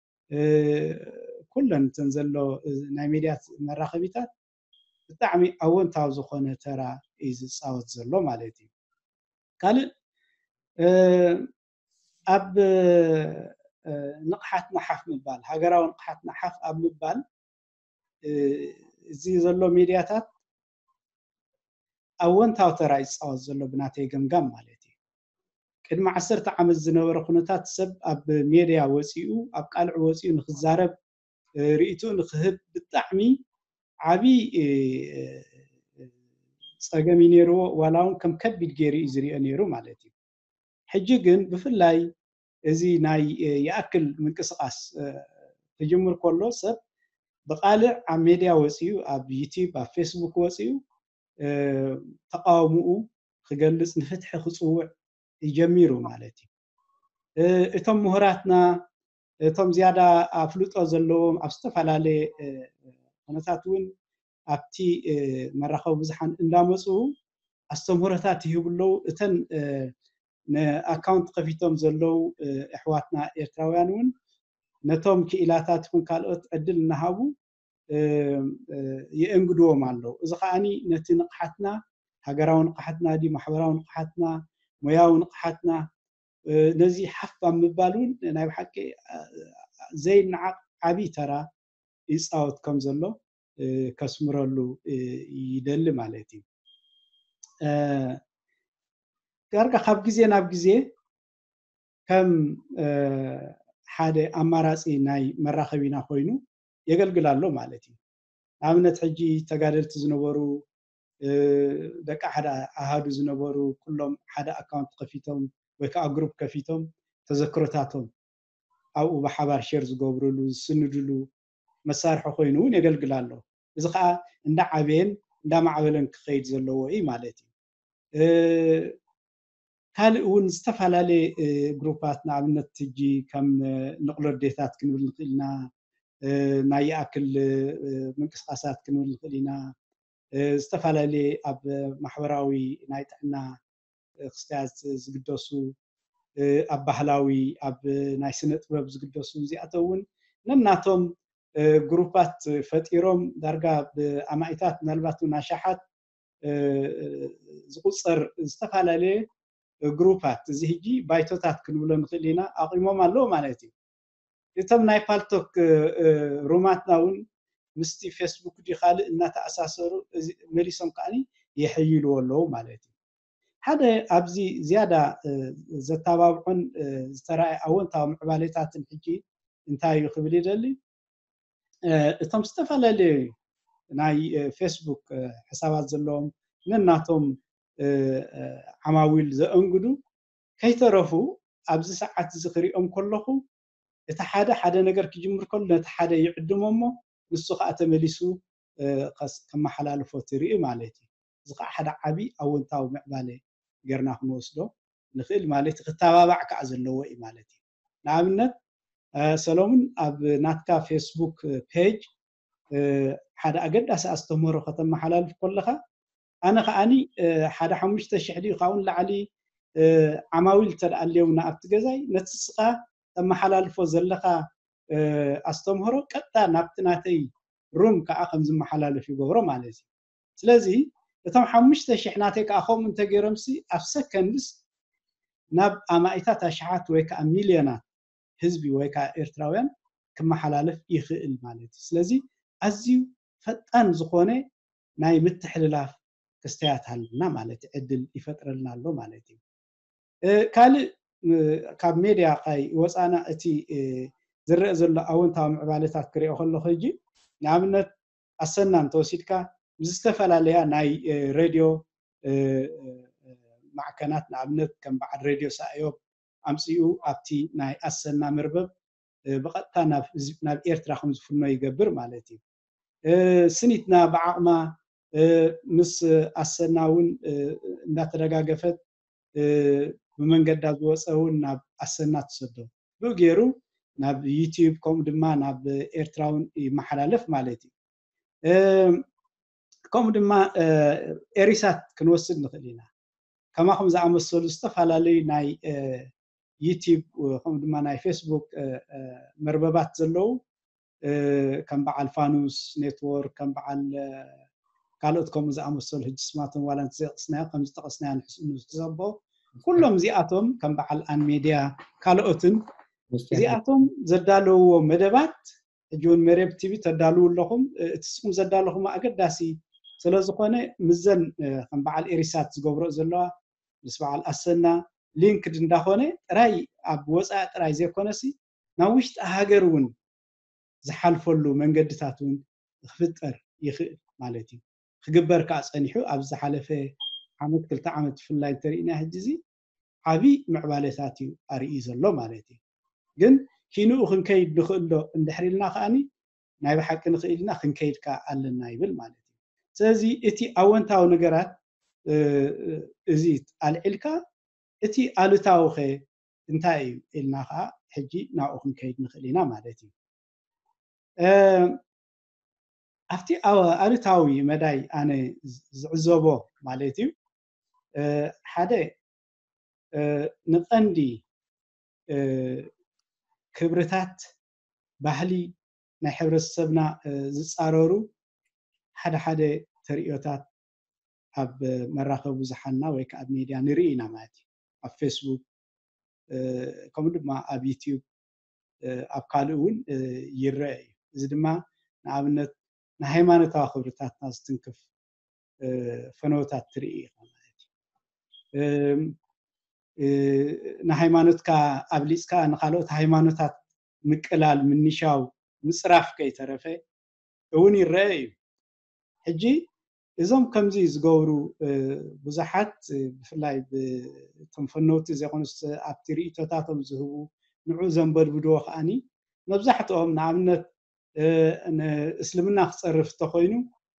ኩለን እንተን ዘሎ ናይ ሚድያት መራኸቢታት ብጣዕሚ ኣወንታዊ ዝኾነ ተራ እዩ ዝፃወት ዘሎ ማለት እዩ ካልእ ኣብ ንቕሓት ናሓፍ ምባል ሃገራዊ ንቕሓት ናሓፍ ኣብ ምባል እዚ ዘሎ ሚድያታት ኣወንታዊ ተራ ይፃወት ዘሎ ብናተይ ገምጋም ማለት እዩ ቅድሚ ዓሰርተ ዓመት ዝነበረ ኩነታት ሰብ ኣብ ሚድያ ወፂኡ ኣብ ቃልዕ ወፂኡ ንክዛረብ ርእይቱኡ ንክህብ ብጣዕሚ ዓብይ ፀገም ነይርዎ ዋላ እውን ከም ከቢድ ገይሩ እዩ ዝሪኦ ነይሩ ማለት እዩ ሕጂ ግን ብፍላይ እዚ ናይ ይኣክል ምንቅስቃስ ክጅምር ከሎ ሰብ ብቃልዕ ኣብ ሚድያ ወፂኡ ኣብ ዩቲዩብ ኣብ ፌስቡክ ወፂኡ ተቃውምኡ ክገልፅ ንፍትሒ ክፅውዕ ይጀሚሩ ማለት እዩ እቶም ምሁራትና እቶም ዝያዳ ኣፍልጦ ዘለዎም ኣብ ዝተፈላለየ ኩነታት እውን ኣብቲ መራኸቢ ብዙሓን እንዳመፁ ኣስተምህሮታት ይህብለው እተን ንኣካውንት ከፊቶም ዘለው ኣሕዋትና ኤርትራውያን እውን ነቶም ክኢላታት ይኹን ካልኦት ዕድል እናሃቡ የእንግድዎም ኣለው እዚ ከዓኒ ነቲ ንቕሓትና ሃገራዊ ንቕሓትና ዲ ማሕበራዊ ንቕሓትና ሞያዊ ንቕሓትና ነዚ ሓፍ ኣብ ምባል እውን ናይ ብሓቂ ዘይነዓቅ ዓብይ ተራ ይፃወት ከም ዘሎ ከስምረሉ ይደሊ ማለት እዩ ዳርጋ ካብ ግዜ ናብ ግዜ ከም ሓደ ኣማራፂ ናይ መራኸቢና ኮይኑ የገልግል ኣሎ ማለት እዩ ኣብነት ሕጂ ተጋደልቲ ዝነበሩ ደቂ ሓደ ኣሃዱ ዝነበሩ ኩሎም ሓደ ኣካውንት ከፊቶም ወይ ከዓ ግሩፕ ከፊቶም ተዘክሮታቶም ኣብኡ ብሓባር ሼር ዝገብርሉ ዝስንድሉ መሳርሒ ኮይኑ እውን የገልግል ኣሎ እዚ ከዓ እንዳዓበየን እንዳማዕበለን ክኸይድ ዘለዎ እዩ ማለት እዩ ካልእ እውን ዝተፈላለየ ግሩፓት ንኣብነት ሕጂ ከም ንቕሎ ዴታት ክንብል ንኽእል ኢና ናይ ይኣክል ምንቅስቃሳት ክንብል ንኽእል ኢና ዝተፈላለየ ኣብ ማሕበራዊ ናይ ጥዕና ክስታያት ዝግደሱ ኣብ ባህላዊ ኣብ ናይ ስነ ጥበብ ዝግደሱ እዚኣቶም እውን ነናቶም ግሩፓት ፈጢሮም ዳርጋ ብኣማኢታት ምናልባት ናሻሓት ዝቁፀር ዝተፈላለየ ግሩፓት እዚ ሕጂ ባይቶታት ክንብሎ ንኽእል ኢና ኣቂሞም ኣለዉ ማለት እዩ እቶም ናይ ፓልቶክ ሩማትና እውን ምስቲ ፌስቡክ ዲ ካልእ እናተኣሳሰሩ መሊሶም ከዓኒ የሕይልዎ ኣለዉ ማለት እዩ ሓደ ኣብዚ ዝያዳ ዘተባብዑን ዝተረኣየ ኣወንታዊ ምዕባለታትን ሕጂ እንታይ እዩ ክብል ይደሊ እቶም ዝተፈላለዩ ናይ ፌስቡክ ሕሳባት ዘለዎም ነናቶም ዓማዊል ዘእንግዱ ከይተረፉ ኣብዚ ሰዓት እዚ ክሪኦም ከለኹ እቲ ሓደ ሓደ ነገር ክጅምር ከሎ ነቲ ሓደ ይዕድሞ እሞ ንሱ ከዓ ተመሊሱ ከመሓላልፎ ትርኢ ማለት እዩ እዚ ከዓ ሓደ ዓብይ ኣወንታዊ ምዕባለ ጌርና ክንወስዶ ንኽእል ማለት ክተባባዕ ከዓ ዘለዎ እዩ ማለት እዩ ንኣብነት ሰሎሙን ኣብ ናትካ ፌስቡክ ፔጅ ሓደ ኣገዳሲ ኣስተምህሮ ከተመሓላልፍ ከለኻ ኣነ ከዓኒ ሓደ ሓሙሽተ ሽሕ ድዩ ካብኡን ላዕሊ ዓማዊል ተደኣልየውና ኣብቲ ገዛይ ነቲ ስኻ ተመሓላልፎ ዘለካ ኣስተምህሮ ቀጥታ ናብቲ ናተይ ሩም ከዓ ከም ዝመሓላለፍ ይገብሮ ማለት እዩ ስለዚ እቶም ሓሙሽተ ሽሕ ናተይ ከዓ ከምኡ እንተገይሮምሲ ኣብ ሰከንድስ ናብ ኣማኢታት ኣሽሓት ወይ ከዓ ሚልዮናት ህዝቢ ወይ ከዓ ኤርትራውያን ክመሓላለፍ ይኽእል ማለት እዩ ስለዚ ኣዝዩ ፈጣን ዝኾነ ናይ ምትሕልላፍ ክስተያት ሃልና ማለት ዕድል ይፈጥረልና ኣሎ ማለት እዩ ካልእ ካብ ሜድያ ኻይ ወፃና እቲ ዝርአ ዘሎ ኣወንታዊ ምዕባለታት ክሪኦ ከለኹ ሕጂ ንኣብነት ኣሰና እንተወሲድካ ብዝተፈላለያ ናይ ሬድዮ ማዕከናት ንኣብነት ከም በዓል ሬድዮ ሳእዮብ ኣምፂኡ ኣብቲ ናይ ኣሰና መርበብ ብቐጥታ ናብ ኤርትራ ከም ዝፍኖ ይገብር ማለት እዩ ስኒትና ብዓቕማ ምስ ኣሰና እውን እንዳተደጋገፈት ብመንገዳ ዝወፀ እውን ናብ ኣሰና ትሰዶ ብኡ ገይሩ ናብ ዩቲዩብ ከምኡ ድማ ናብ ኤርትራውን ይመሓላለፍ ማለት እዩ ከምኡ ድማ ኤሪሳት ክንወስድ ንኽእል ኢና ከማኹም ዝኣመሰሉ ዝተፈላለዩ ናይ ዩቲዩብ ከምኡ ድማ ናይ ፌስቡክ መርበባት ዘለዉ ከም በዓል ፋኑስ ኔትወርክ ከም በዓል ካልኦት ከምኡ ዝኣመሰሉ ሕጂ ስማቶም ዋላ እንተዘይቕስናዮ ከም ዝጠቐስናዮ ንሕስኡ ዝፀብቑ ኩሎም እዚኣቶም ከም በዓል ኣን ሜድያ ካልኦትን እዚኣቶም ዘዳለውዎ መደባት ሕጂ እውን መረብ ቲቪ ተዳልው ኣለኹም እቲ ስኹም ዘዳለኹም ኣገዳሲ ስለ ዝኾነ ምዘን ከም በዓል ኤሪሳት ዝገብሮ ዘለዋ ምስ በዓል ኣሰና ሊንክድ እንዳኾነ ጥራይ ኣብ ወፃኢ ጥራይ ዘይኮነሲ ናብ ውሽጢ ሃገር እውን ዝሓልፈሉ መንገድታት እውን ክፍጠር ይኽእል ማለት እዩ ክግበር ከዓ ፀኒሑ ኣብ ዝሓለፈ ዓመት ክልተ ዓመት ፍላይ ተሪእና ሕጂ እዚ ዓብይ ምዕባለታት እዩ ኣርእዩ ዘሎ ማለት እዩ ግን ኪንኡ ክንከይድ ንኽእል ዶ እንድሕር ኢልና ከዓኒ ናይ ብሓቂ ንኽእል ኢና ክንከይድ ከዓ ኣለና ይብል ማለት እዩ ስለዚ እቲ ኣወንታዊ ነገራት እዚ ኣልዒልካ እቲ ኣሉታዊ ኸ እንታይ እዩ ኢልና ከዓ ሕጂ ናብኡ ክንከይድ ንኽእል ኢና ማለት እዩ ኣብቲ ኣሉታዊ መዳይ ኣነ ዝዕዘቦ ማለት እዩ ሓደ ንቐንዲ ክብርታት ባህሊ ናይ ሕብረተሰብና ዝፃረሩ ሓደ ሓደ ተሪእዮታት ኣብ መራኸቢ ብዙሓንና ወይ ከዓ ኣብ ሚድያ ንርኢ ኢና ማለት እዩ ኣብ ፌስቡክ ከምኡ ድማ ኣብ ዩቲዩብ ኣብ ካልእ እውን ይረአ እዩ እዚ ድማ ንኣብነት ንሃይማኖታዊ ክብርታትና ዝትንክፍ ፈነወታት ትርኢ ኢኻ ማለት እዩ ንሃይማኖትካ ኣብሊፅካ ንካልኦት ሃይማኖታት ምቅላል ምንሻው ምፅራፍ ከይተረፈ እውን ይረአ እዩ ሕጂ እዞም ከምዚ ዝገብሩ ብዙሓት ብፍላይ ብቶም ፈነውቲ ዘይኮኑስ ኣብቲ ርእቶታቶም ዝህቡ ንዑ ዘንበድብድዎ ከዓኒ መብዛሕትኦም ንኣብነት እስልምና ክፀርፍ እንተኮይኑ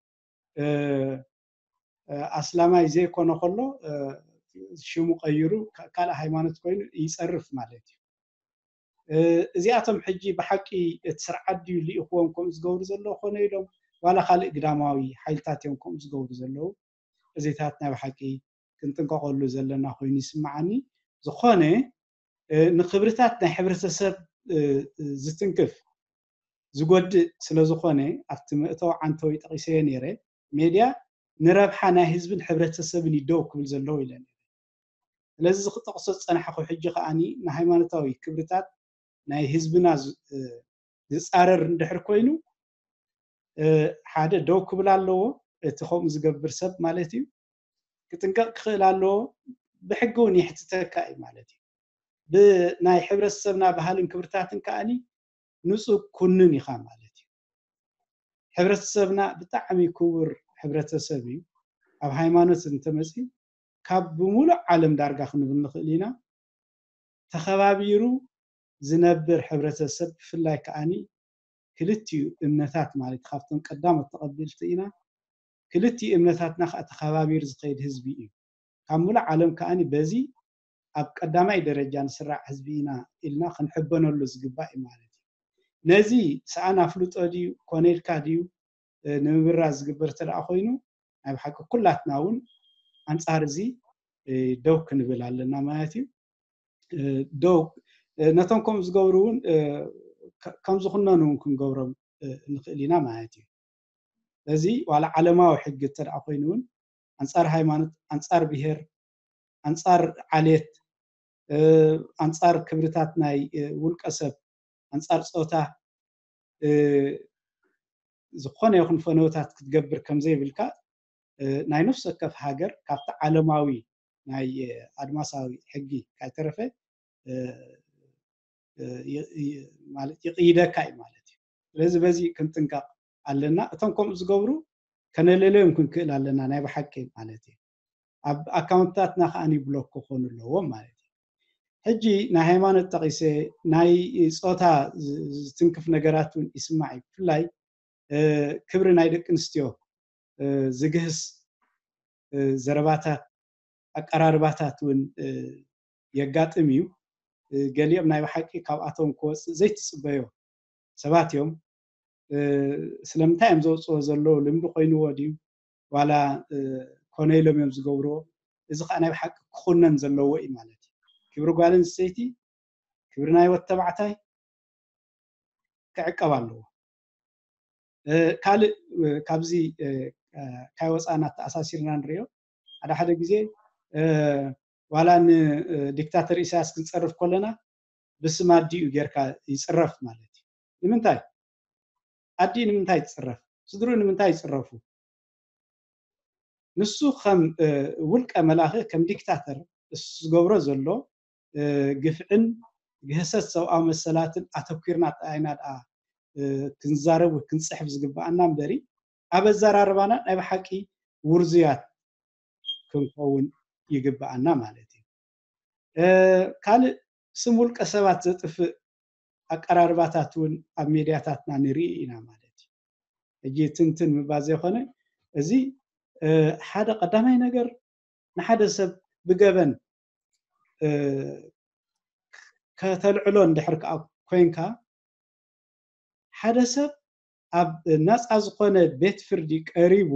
ኣስላማይ ዘይኮነ ከሎ ሽሙ ቀይሩ ካልእ ሃይማኖት ኮይኑ ይፀርፍ ማለት እዩ እዚኣቶም ሕጂ ብሓቂ እቲ ስርዓት ድዩ ልኢኽዎም ከምኡ ዝገብሩ ዘለዉ ኮነ ኢሎም ዋላ ካልእ ግዳማዊ ሓይልታት እዮም ከምኡ ዝገብሩ ዘለዉ እዚታት ናይ ብሓቂ ክንጥንቀቐሉ ዘለና ኮይኑ ይስማዓኒ ዝኾነ ንክብርታት ናይ ሕብረተሰብ ዝትንክፍ ዝጎድእ ስለ ዝኾነ ኣብቲ ምእተው ዓንተው ጠቒሰዮ ነይረ ሜድያ ንረብሓ ናይ ህዝብን ሕብረተሰብን ይደው ክብል ዘለዎ ኢለን ስለዚ ዝኽጠቕሶ ዝፀናሐኹ ሕጂ ከዓኒ ንሃይማኖታዊ ክብርታት ናይ ህዝብና ዝፃረር እንድሕር ኮይኑ ሓደ ደው ክብል ኣለዎ እቲ ከምኡ ዝገብር ሰብ ማለት እዩ ክጥንቀቕ ክኽእል ኣለዎ ብሕጊ እውን ይሕትተካ እዩ ማለት እዩ ብናይ ሕብረተሰብና ባህልን ክብርታትን ከዓኒ ንፁግ ኩንን ኢኻ ማለት እዩ ሕብረተሰብና ብጣዕሚ ክቡር ሕብረተሰብ እዩ ኣብ ሃይማኖት እንተመፅዩ ካብ ብምሉእ ዓለም ዳርጋ ክንብል ንኽእል ኢና ተኸባቢሩ ዝነብር ሕብረተሰብ ብፍላይ ከዓኒ ክልቲኡ እምነታት ማለት ካብቶም ቀዳሞት ተቐቢልቲ ኢና ክልቲኡ እምነታትና ከዓ ተኸባቢሩ ዝኸይድ ህዝቢ እዩ ካብ ሙሉእ ዓለም ከዓኒ በዚ ኣብ ቀዳማይ ደረጃ ንስራዕ ህዝቢ ኢና ኢልና ክንሕበነሉ ዝግባእ እዩ ማለት እዩ ነዚ ሰኣና ፍሉጦ ድዩ ኮነ ኢልካ ድዩ ንምብራዝ ዝግበር ተደኣ ኮይኑ ናይ ብሓቂ ኩላትና እውን ኣንፃር እዚ ደው ክንብል ኣለና ማለት እዩ ደው ነቶም ከምኡ ዝገብሩ እውን كم زخنا نمكن جورم نخلينا معاتي لذي وعلى علماء وحق ترى قينون أنصار هايمانت أنصار بهر أنصار عليت أنصار كبرتاتنا والكسب أنصار صوتا زخنا يكون فنوتات تجبر كم زي بالكا ناي نفسك كف هاجر كافت علماوي ناي أدماساوي حقي كاترفه ማለት ይقيدك አይ ማለት ስለዚህ በዚህ ክንጥንቃ አለና እተንኮም ዝገብሩ ከነለለ እንኩን ክል አለና ናይ በሐቂ ማለት አብ አካውንታትና ካኒ ብሎክ ኮኑለው ማለት ሕጂ ናይ ሃይማኖት ጠቂሰ ናይ ጾታ ዝትንክፍ ነገራቱን ይስማዕ ፍላይ ክብሪ ናይ ደቅ ንስትዮ ዝግህስ ዘረባታት አቀራርባታቱን የጋጥሚው ገሊኦም ናይ በሐቂ ካብአቶም ኮስ ዘይትጽበዮ ሰባት እዮም ስለምንታይም ዘውጾ ዘሎ ልምዱ ኮይኑዎ ዲዩ ዋላ ኮነይሎም እዮም ዝገብሮ እዚ ከዓ ናይ በሐቂ ክኹነን ዘለዎ እዩ ማለት ክብሪ ጓልን ሰይቲ ክብሪ ናይ ወተባዕታይ ክዕቀብ ኣለዎ ካልእ ካብዚ ካይ ወፃናት ተኣሳሲርና ንሪኦ ሓደ ሓደ ግዜ ዋላን ዲክታተር ኢሳያስ ክንጸርፍ ኮለና بسم አዲኡ ጌርካ ይጽረፍ ማለት ንምንታይ አዲ ንምንታይ ይጽረፍ ስድሩ ንምንታይ ይጽረፉ ንሱ ከም ውልቀ መላኸ ከም ዲክታተር ዝገብሮ ዘሎ ግፍዕን ግህሰት ሰብኣዊ መሰላትን አተኩርና ጣይና ዳ ክንዛረብ ክንጽሕፍ ዝግባአና እምበሪ አበዘራርባና ናይ በሐቂ ውርዝያት ክንከውን ይግባአና ማለት እዩ ካልእ ስሙል ቀሰባት ዘጥፍ አቀራርባታቱን ኣብ ሚዲያታትና ንርኢ ኢና ማለት እጂ ትንትን ምባዘ ይኾነ እዚ ሓደ ቀዳማይ ነገር ንሓደ ሰብ ብገበን ከተልዕሎ እንድሕር ኮይንካ ሓደ ሰብ ኣብ ነፃ ዝኾነ ቤት ፍርዲ ቀሪቡ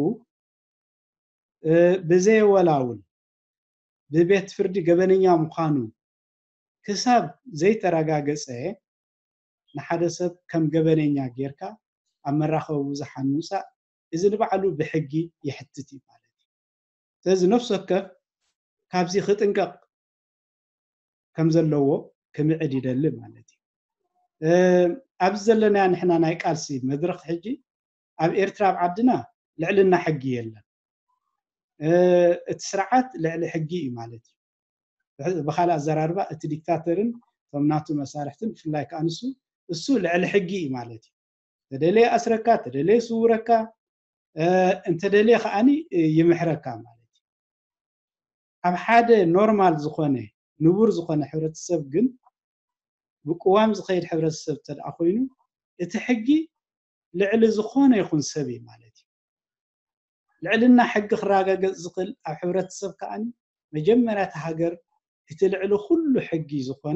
ብዘይ ወላውን ብቤት ፍርዲ ገበነኛ ምዃኑ ክሳብ ዘይተረጋገፀ ንሓደ ሰብ ከም ገበነኛ ጌርካ ኣብ መራኸቡ ብዙሓን ምውፃእ እዚ ንባዕሉ ብሕጊ ይሕትት እዩ ማለት እዩ ስለዚ ነፍሲ ወከፍ ካብዚ ክጥንቀቕ ከም ዘለዎ ክምዕድ ይደሊ ማለት እዩ ኣብዚ ዘለና ንሕና ናይ ቃልሲ መድረኽ ሕጂ ኣብ ኤርትራ ኣብ ዓድና ልዕልና ሕጊ የለን እቲ ስርዓት ልዕሊ ሕጊ እዩ ማለት እዩ بخاله الزراربا እቲ ዲክታተርን ተምናቱ መሳርሕትን ፍላይ ካንሱ እሱ ልዕሊ ሕጊ እዩ ማለት እዩ ተደለየ አስረካ ተደለየ ሱረካ እንተደለየ ካኒ ይምሕረካ ማለት እዩ ኣብ ሓደ ኖርማል ዝኾነ ንቡር ዝኾነ ሕብረተሰብ ግን ብቁዋም ዝኸይድ ሕብረተሰብ ተደኣ ኮይኑ እቲ ሕጊ ልዕሊ ዝኾነ ይኹን ሰብ እዩ ማለት እዩ ልዕልና ሕጊ ክራጋገጽ ዝኽእል ኣብ ሕብረተሰብ ካኒ መጀመርያ ሃገር እቲ ልዕሊ ኩሉ ሕጊ ዝኾነ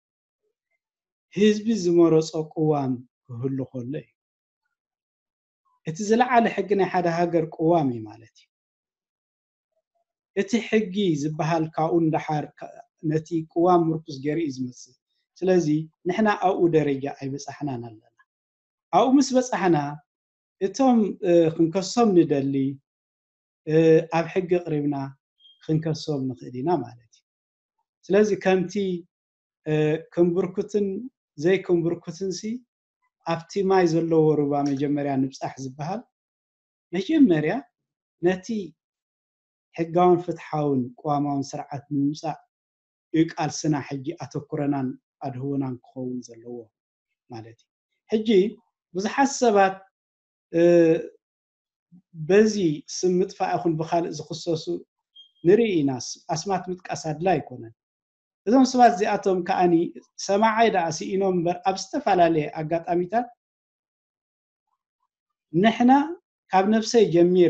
ህዝቢ ዝመረጾ ቁዋም ክህሉ ከሎ እዩ እቲ ዝለዓለ ሕጊ ናይ ሓደ ሃገር ቁዋም እዩ ማለት እዩ እቲ ሕጊ ዝበሃል ካብኡ እንዳሓር ነቲ ቁዋም ምርኩስ ገይሩ እዩ ዝመጽእ ስለዚ ንሕና ኣብኡ ደረጃ ኣይበጻሕናን ኣለና ኣብኡ ምስ በጻሕና እቶም ክንከሶም ንደሊ ኣብ ሕጊ ቅሪብና ክንከሶም ንኽእል ኢና ማለት እዩ ስለዚ ከምቲ ክንብርኩትን ዘይ ክንብርኩትን ሲ ኣብቲ ማይ ዘለዎ ሩባ መጀመርያ ንብጻሕ ዝበሃል መጀመርያ ነቲ ሕጋውን ፍትሓውን ቋማውን ስርዓት ንምምጻእ ይቃልስና ሕጂ ኣተኩረናን ኣድህውናን ክኸውን ዘለዎ ማለት እዩ ሕጂ ብዙሓት ሰባት በዚ ስም ምጥፋእ ይኹን ብኻልእ ዝኽሰሱ ንርኢ ኢና ኣስማት ምጥቃስ ኣድላ ኣይኮነን እዞም ሰባት እዚኣቶም ከኣኒ ሰማዓይ ዳኣ ሲኢኖም እምበር ኣብ ዝተፈላለየ ኣጋጣሚታት ንሕና ካብ ነፍሰይ ጀሚረ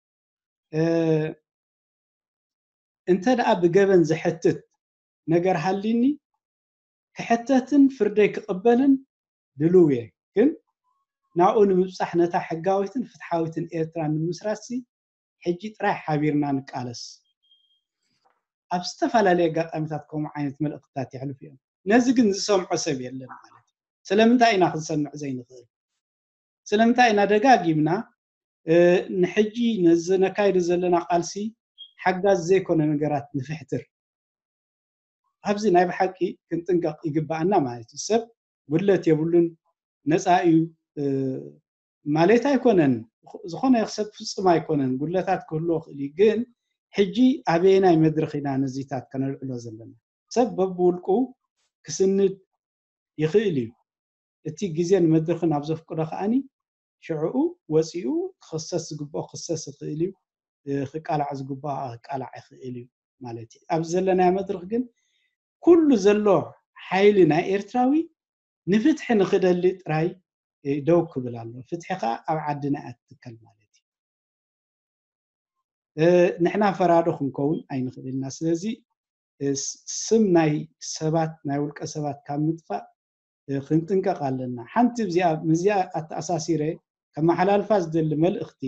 እንተ ደኣ ብገበን ዝሕትት ነገር ሃሊኒ ክሕተትን ፍርደይ ክቕበልን ድልው እየ ግን ናብኡ ንምብጻሕ ነታ ሕጋዊትን ፍትሓዊትን ኤርትራ ንምስራሲ ሕጂ ጥራይ ሓቢርና ንቃለስ ኣብ ዝተፈላለየ ኣጋጣሚታት ከምኡ ዓይነት መልእኽትታት ይሕልፉ እዮም ነዚ ግን ዝሰምዖ ሰብ የለን ማለት ስለምንታይ ኢና ክንሰምዕ ዘይንኽእል ስለምንታይ ኢና ደጋጊምና ንሕጂ ነካይድ ዘለና ቃልሲ ሓጋዝ ዘይኮነ ነገራት ንፍሕትር ኣብዚ ናይ ብሓቂ ክንጥንቀቕ ይግባአና ማለት እዩ ሰብ ጉድለት የብሉን ነፃ እዩ ማለት ኣይኮነን ዝኾነ ሰብ ፍጹም ኣይኮነን ጉድለታት ክህልዎ ክእል ግን ሕጂ ኣበየናይ መድረኽ ኢና ነዚታት ከነልዕሎ ዘለና ሰብ በብውልቁ ክስንድ ይኽእል እዩ እቲ ግዜ ንመድረኽን ኣብ ዘፍቅዶ ከዓኒ ሽዑኡ ወፂኡ ክኽሰስ ዝግብኦ ክኽሰስ ይኽእል እዩ ክቃላዕ ዝግብኦ ክቃላዕ ይኽእል እዩ ማለት እዩ ኣብ ዘለና መድረኽ ግን ኩሉ ዘሎ ሓይሊ ናይ ኤርትራዊ ንፍትሒ ንኽደሊ ጥራይ ደው ክብል ኣሎ ፍትሒ ከዓ ኣብ ዓድና ኣትከል ማለት እዩ ንሕና ፈራዶ ክንከውን ኣይንኽእልና ስለዚ ስም ናይ ሰባት ናይ ውልቀ ሰባት ካብ ምጥፋእ ክንጥንቀቕ ኣለና ሓንቲ እዚኣ ምዚኣ ኣተኣሳሲረ ከመሓላልፋ ዝደሊ መልእኽቲ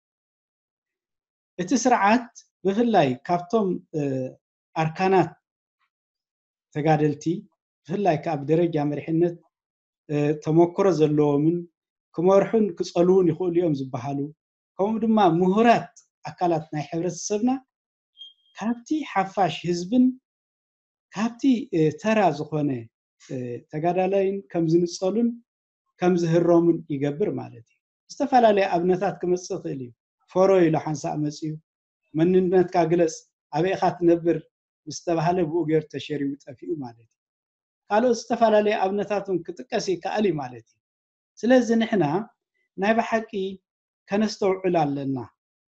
እቲ ስርዓት ብፍላይ ካብቶም ኣርካናት ተጋደልቲ ብፍላይ ካብ ደረጃ መሪሕነት ተመክሮ ዘለዎምን ክመርሑን ክፀልውን ይኽእሉ እዮም ዝበሃሉ ከምኡ ድማ ምሁራት ኣካላት ናይ ሕብረተሰብና ካብቲ ሓፋሽ ህዝብን ካብቲ ተራ ዝኾነ ተጋዳላይን ከም ዝንፀሉን ከም ዝህሮምን ይገብር ማለት እዩ ዝተፈላለዩ ኣብነታት ክመፅእ ይኽእል እዩ ፈሮ ኢሉ ሓንሳእ መፅዩ መንነትካ ግለፅ ኣበይኻ ትነብር ምስተባሃለ ብኡ ጌር ተሸሪቡ ጠፊኡ ማለት እዩ ካልኦት ዝተፈላለዩ ኣብነታትን ክጥቀስ ይከኣል እዩ ማለት እዩ ስለዚ ንሕና ናይ ብሓቂ ከነስተውዕል ኣለና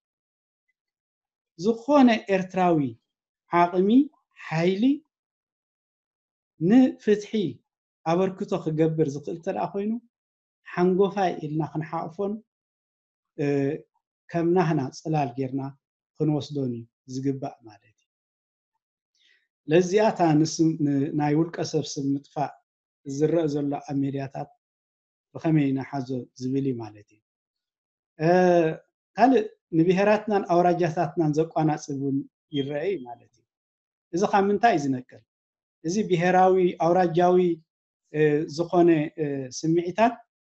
ዝኾነ ኤርትራዊ ዓቕሚ ሓይሊ ንፍትሒ ኣበርክቶ ክገብር ዝኽእል ተደኣ ኮይኑ ሓንጎፋይ ኢልና ክንሓቅፎን ከም ናህና ፅላል ጌርና ክንወስዶን እዩ ዝግባእ ማለት እዩ ለዚኣታ ናይ ውልቀ ሰብ ስም ምጥፋእ ዝረአ ዘሎ ኣብ ሜድያታት ብኸመይ ንሓዞ ዝብል ማለት እዩ ካልእ ንብሄራትናን ኣውራጃታትናን ዘቋናፅብ እውን ይረአ ማለት እዩ እዚ ካብ ምንታይ እዩ ዝነቅል እዚ ብሄራዊ ኣውራጃዊ ዝኾነ ስምዒታት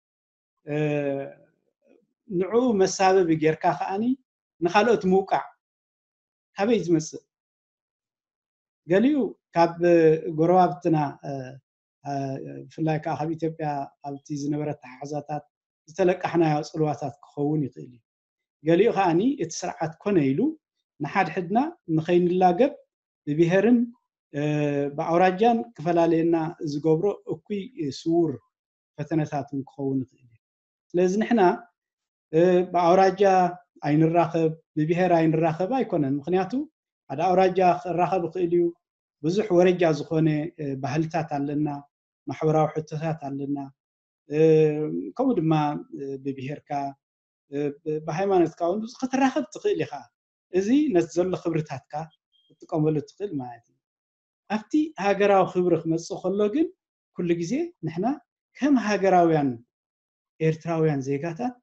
ንዕኡ መሳበቢ ጌርካ ከዓኒ ንካልኦት ምውቃዕ ካበይ ዝመፅእ ገሊኡ ካብ ጎረባብትና ብፍላይ ከዓ ካብ ኢትዮጵያ ኣብቲ ዝነበረት ተሓሕዛታት ዝተለቃሕናዮ ፅልዋታት ክኸውን ይኽእል እዩ ገሊኡ ከዓኒ እቲ ስርዓት ኮነ ኢሉ ንሓድሕድና ንኸይንላገብ ብብሄርን ብኣውራጃን ክፈላለየና ዝገብሮ እኩይ ስውር ፈተነታትን ክኸውን ይኽእል እዩ ስለዚ ንሕና ብኣውራጃ ኣይንራኸብ ብብሄር ኣይንራኸብ ኣይኮነን ምክንያቱ ሓደ ኣውራጃ ክራኸብ ይኽእል እዩ ብዙሕ ወረጃ ዝኾነ ባህልታት ኣለና ማሕበራዊ ሕቶታት ኣለና ከምኡ ድማ ብብሄርካ ብሃይማኖትካ እውን ክትራኸብ ትኽእል ኢኻ እዚ ነቲ ዘሎ ክብርታትካ ክትጥቀመሉ ትኽእል ማለት እዩ ኣብቲ ሃገራዊ ክብሪ ክመፅእ ከሎ ግን ኩሉ ግዜ ንሕና ከም ሃገራውያን ኤርትራውያን ዜጋታት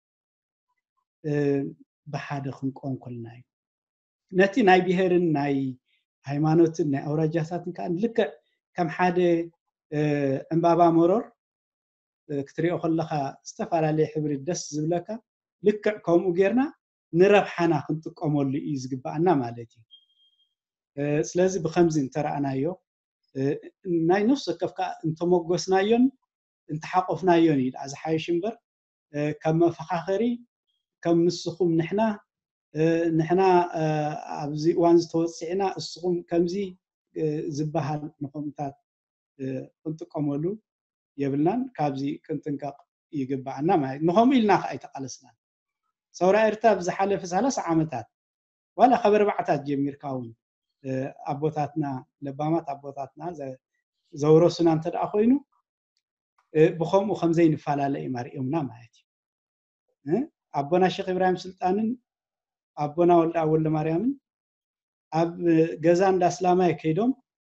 ብሓደ ክንቆም ከለና እዩ ነቲ ናይ ብሄርን ናይ ሃይማኖትን ናይ ኣውራጃታትን ከዓ ልክዕ ከም ሓደ ዕምባባ መሮር ክትሪኦ ከለካ ዝተፈላለየ ሕብሪ ደስ ዝብለካ ልክዕ ከምኡ ጌርና ንረብሓና ክንጥቀመሉ እዩ ዝግባአና ማለት እዩ ስለዚ ብከምዚ እንተረኣናዮ ናይ ነፍሲ ወከፍካ እንተመጎስናዮን እንተሓቆፍናዮን እዩ ዝሓይሽ እምበር ከም መፈኻኸሪ ከም ንስኹም ንሕና ንሕና ኣብዚ እዋን ዝተወፂዕና እስኹም ከምዚ ዝበሃል ንኹምታት ክንጥቀመሉ የብልናን ካብዚ ክንጥንቀቕ ይግባአና ማለት ንኸምኡ ኢልና ከዓ ኣይተቃለስናን ሰውራ ኤርትራ ብዝሓለፈ ሰላሳ ዓመታት ዋላ ካብ ኣርባዕታት ጀሚርካ እውን ኣቦታትና ለባማት ኣቦታትና ዘውረሱና እንተደኣ ኮይኑ ብኸምኡ ከምዘይንፈላለ እዮም ኣርኦምና ማለት እዩ ኣቦና ሼክ ኢብራሂም ስልጣንን ኣቦና ወልደ ወልደ ማርያምን ኣብ ገዛ እንዳ ኣስላማይ ከይዶም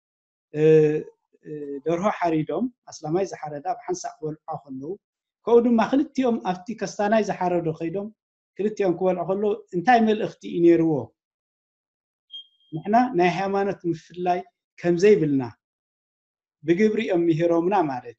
ደርሆ ሓሪዶም ኣስላማይ ዝሓረዳ ብሓንሳእ ክበልዑ ከለዉ ከምኡ ድማ ክልቲኦም ኣብቲ ከስታናይ ዝሓረዶ ከይዶም ክልቲኦም ክበልዑ ከለዉ እንታይ መልእኽቲ እዩ ነይርዎ ንሕና ናይ ሃይማኖት ምፍላይ ከምዘይብልና ብግብሪ እዮም ምሂሮምና ማለት እዩ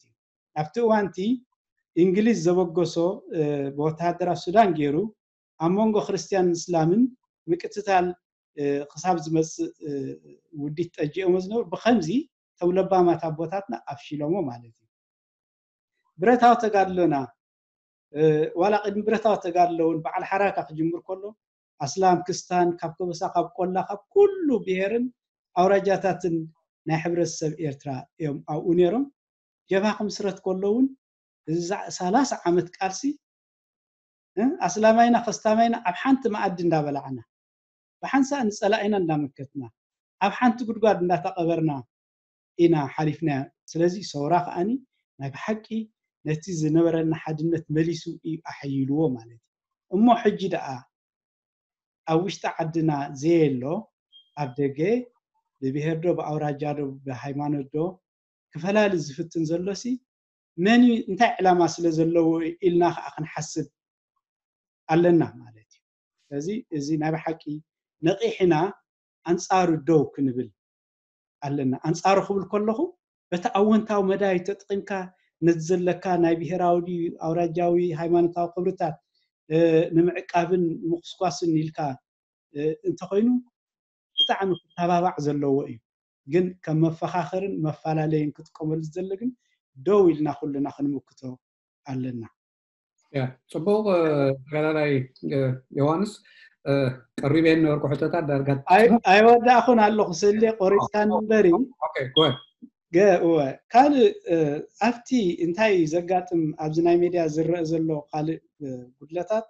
ኣብቲ እዋንቲ እንግሊዝ ዘበገሶ በወታደራዊ ሱዳን ገይሩ ኣብ መንጎ ክርስቲያን እስላምን ምቅትታል ክሳብ ዝመጽእ ውዲት ጠጅኦም ዝነበሩ ብኸምዚ ተውለባማት ኣቦታትና ኣፍሺሎሞ ማለት እዩ ብረታዊ ተጋድሎና ዋላ ቅድሚ ብረታዊ ተጋድሎውን በዓል ሓራካ ክጅምር ከሎ ኣስላም ክስታን ካብ ከበሳ ካብ ቆላ ካብ ኩሉ ብሄርን ኣውራጃታትን ናይ ሕብረተሰብ ኤርትራ እዮም ኣብኡ ነይሮም ጀብሃ ክምስረት ከሎውን ሰላሳ ዓመት ቃልሲ ኣስላማይና ክስታማይና ኣብ ሓንቲ ማዕድ እንዳበላዕና ብሓንሳ እንጸላኢና እንዳመከትና ኣብ ሓንቲ ጉድጓድ እንዳተቀበርና ኢና ሓሊፍና ስለዚ ሰውራ ከኣኒ ናይ ብሓቂ ነቲ ዝነበረና ሓድነት መሊሱ ኣሐይልዎ ማለት እሞ ሕጂ ደኣ ኣብ ውሽጢ ዓድና ዘየሎ ኣብ ደገ ብብሄር ዶ ብኣውራጃ ዶ ብሃይማኖት ዶ ክፈላሊ ዝፍትን ዘሎሲ መን እንታይ ዕላማ ስለ ዘለዎ ኢልና ከዓ ክንሓስብ ኣለና ማለት እዩ ስለዚ እዚ ናይ ብሓቂ ነቂሕና ኣንጻሩ ደው ክንብል ኣለና ኣንጻሩ ክብል ከለኹ በታ ኣወንታዊ መዳይ ተጥቂምካ ነዘለካ ናይ ብሄራዊ ኣውራጃዊ ሃይማኖታዊ ክብርታት ንምዕቃብን ምቁስቋስን ኢልካ እንተኮይኑ ብጣዕሚ ተባባዕ ዘለዎ እዩ ግን ከም መፈኻኸርን መፈላለይን ክትቆመሉ ዘለግን ደው ኢልና ኩልና ክንምክቶ ኣለና ያ ጽቡቕ ተጋዳላይ ዮሐንስ ቀሪበን ነበርኩ ሕቶታት ዳርጋ ኣይወዳእኹን ኣለኹ ስለ ቆሪፅካን በሪ ኦኬ ጎ ገ ካል ኣፍቲ እንታይ ዘጋጥም ኣብዚ ናይ ሚድያ ዝረአ ዘሎ ካልእ ጉድለታት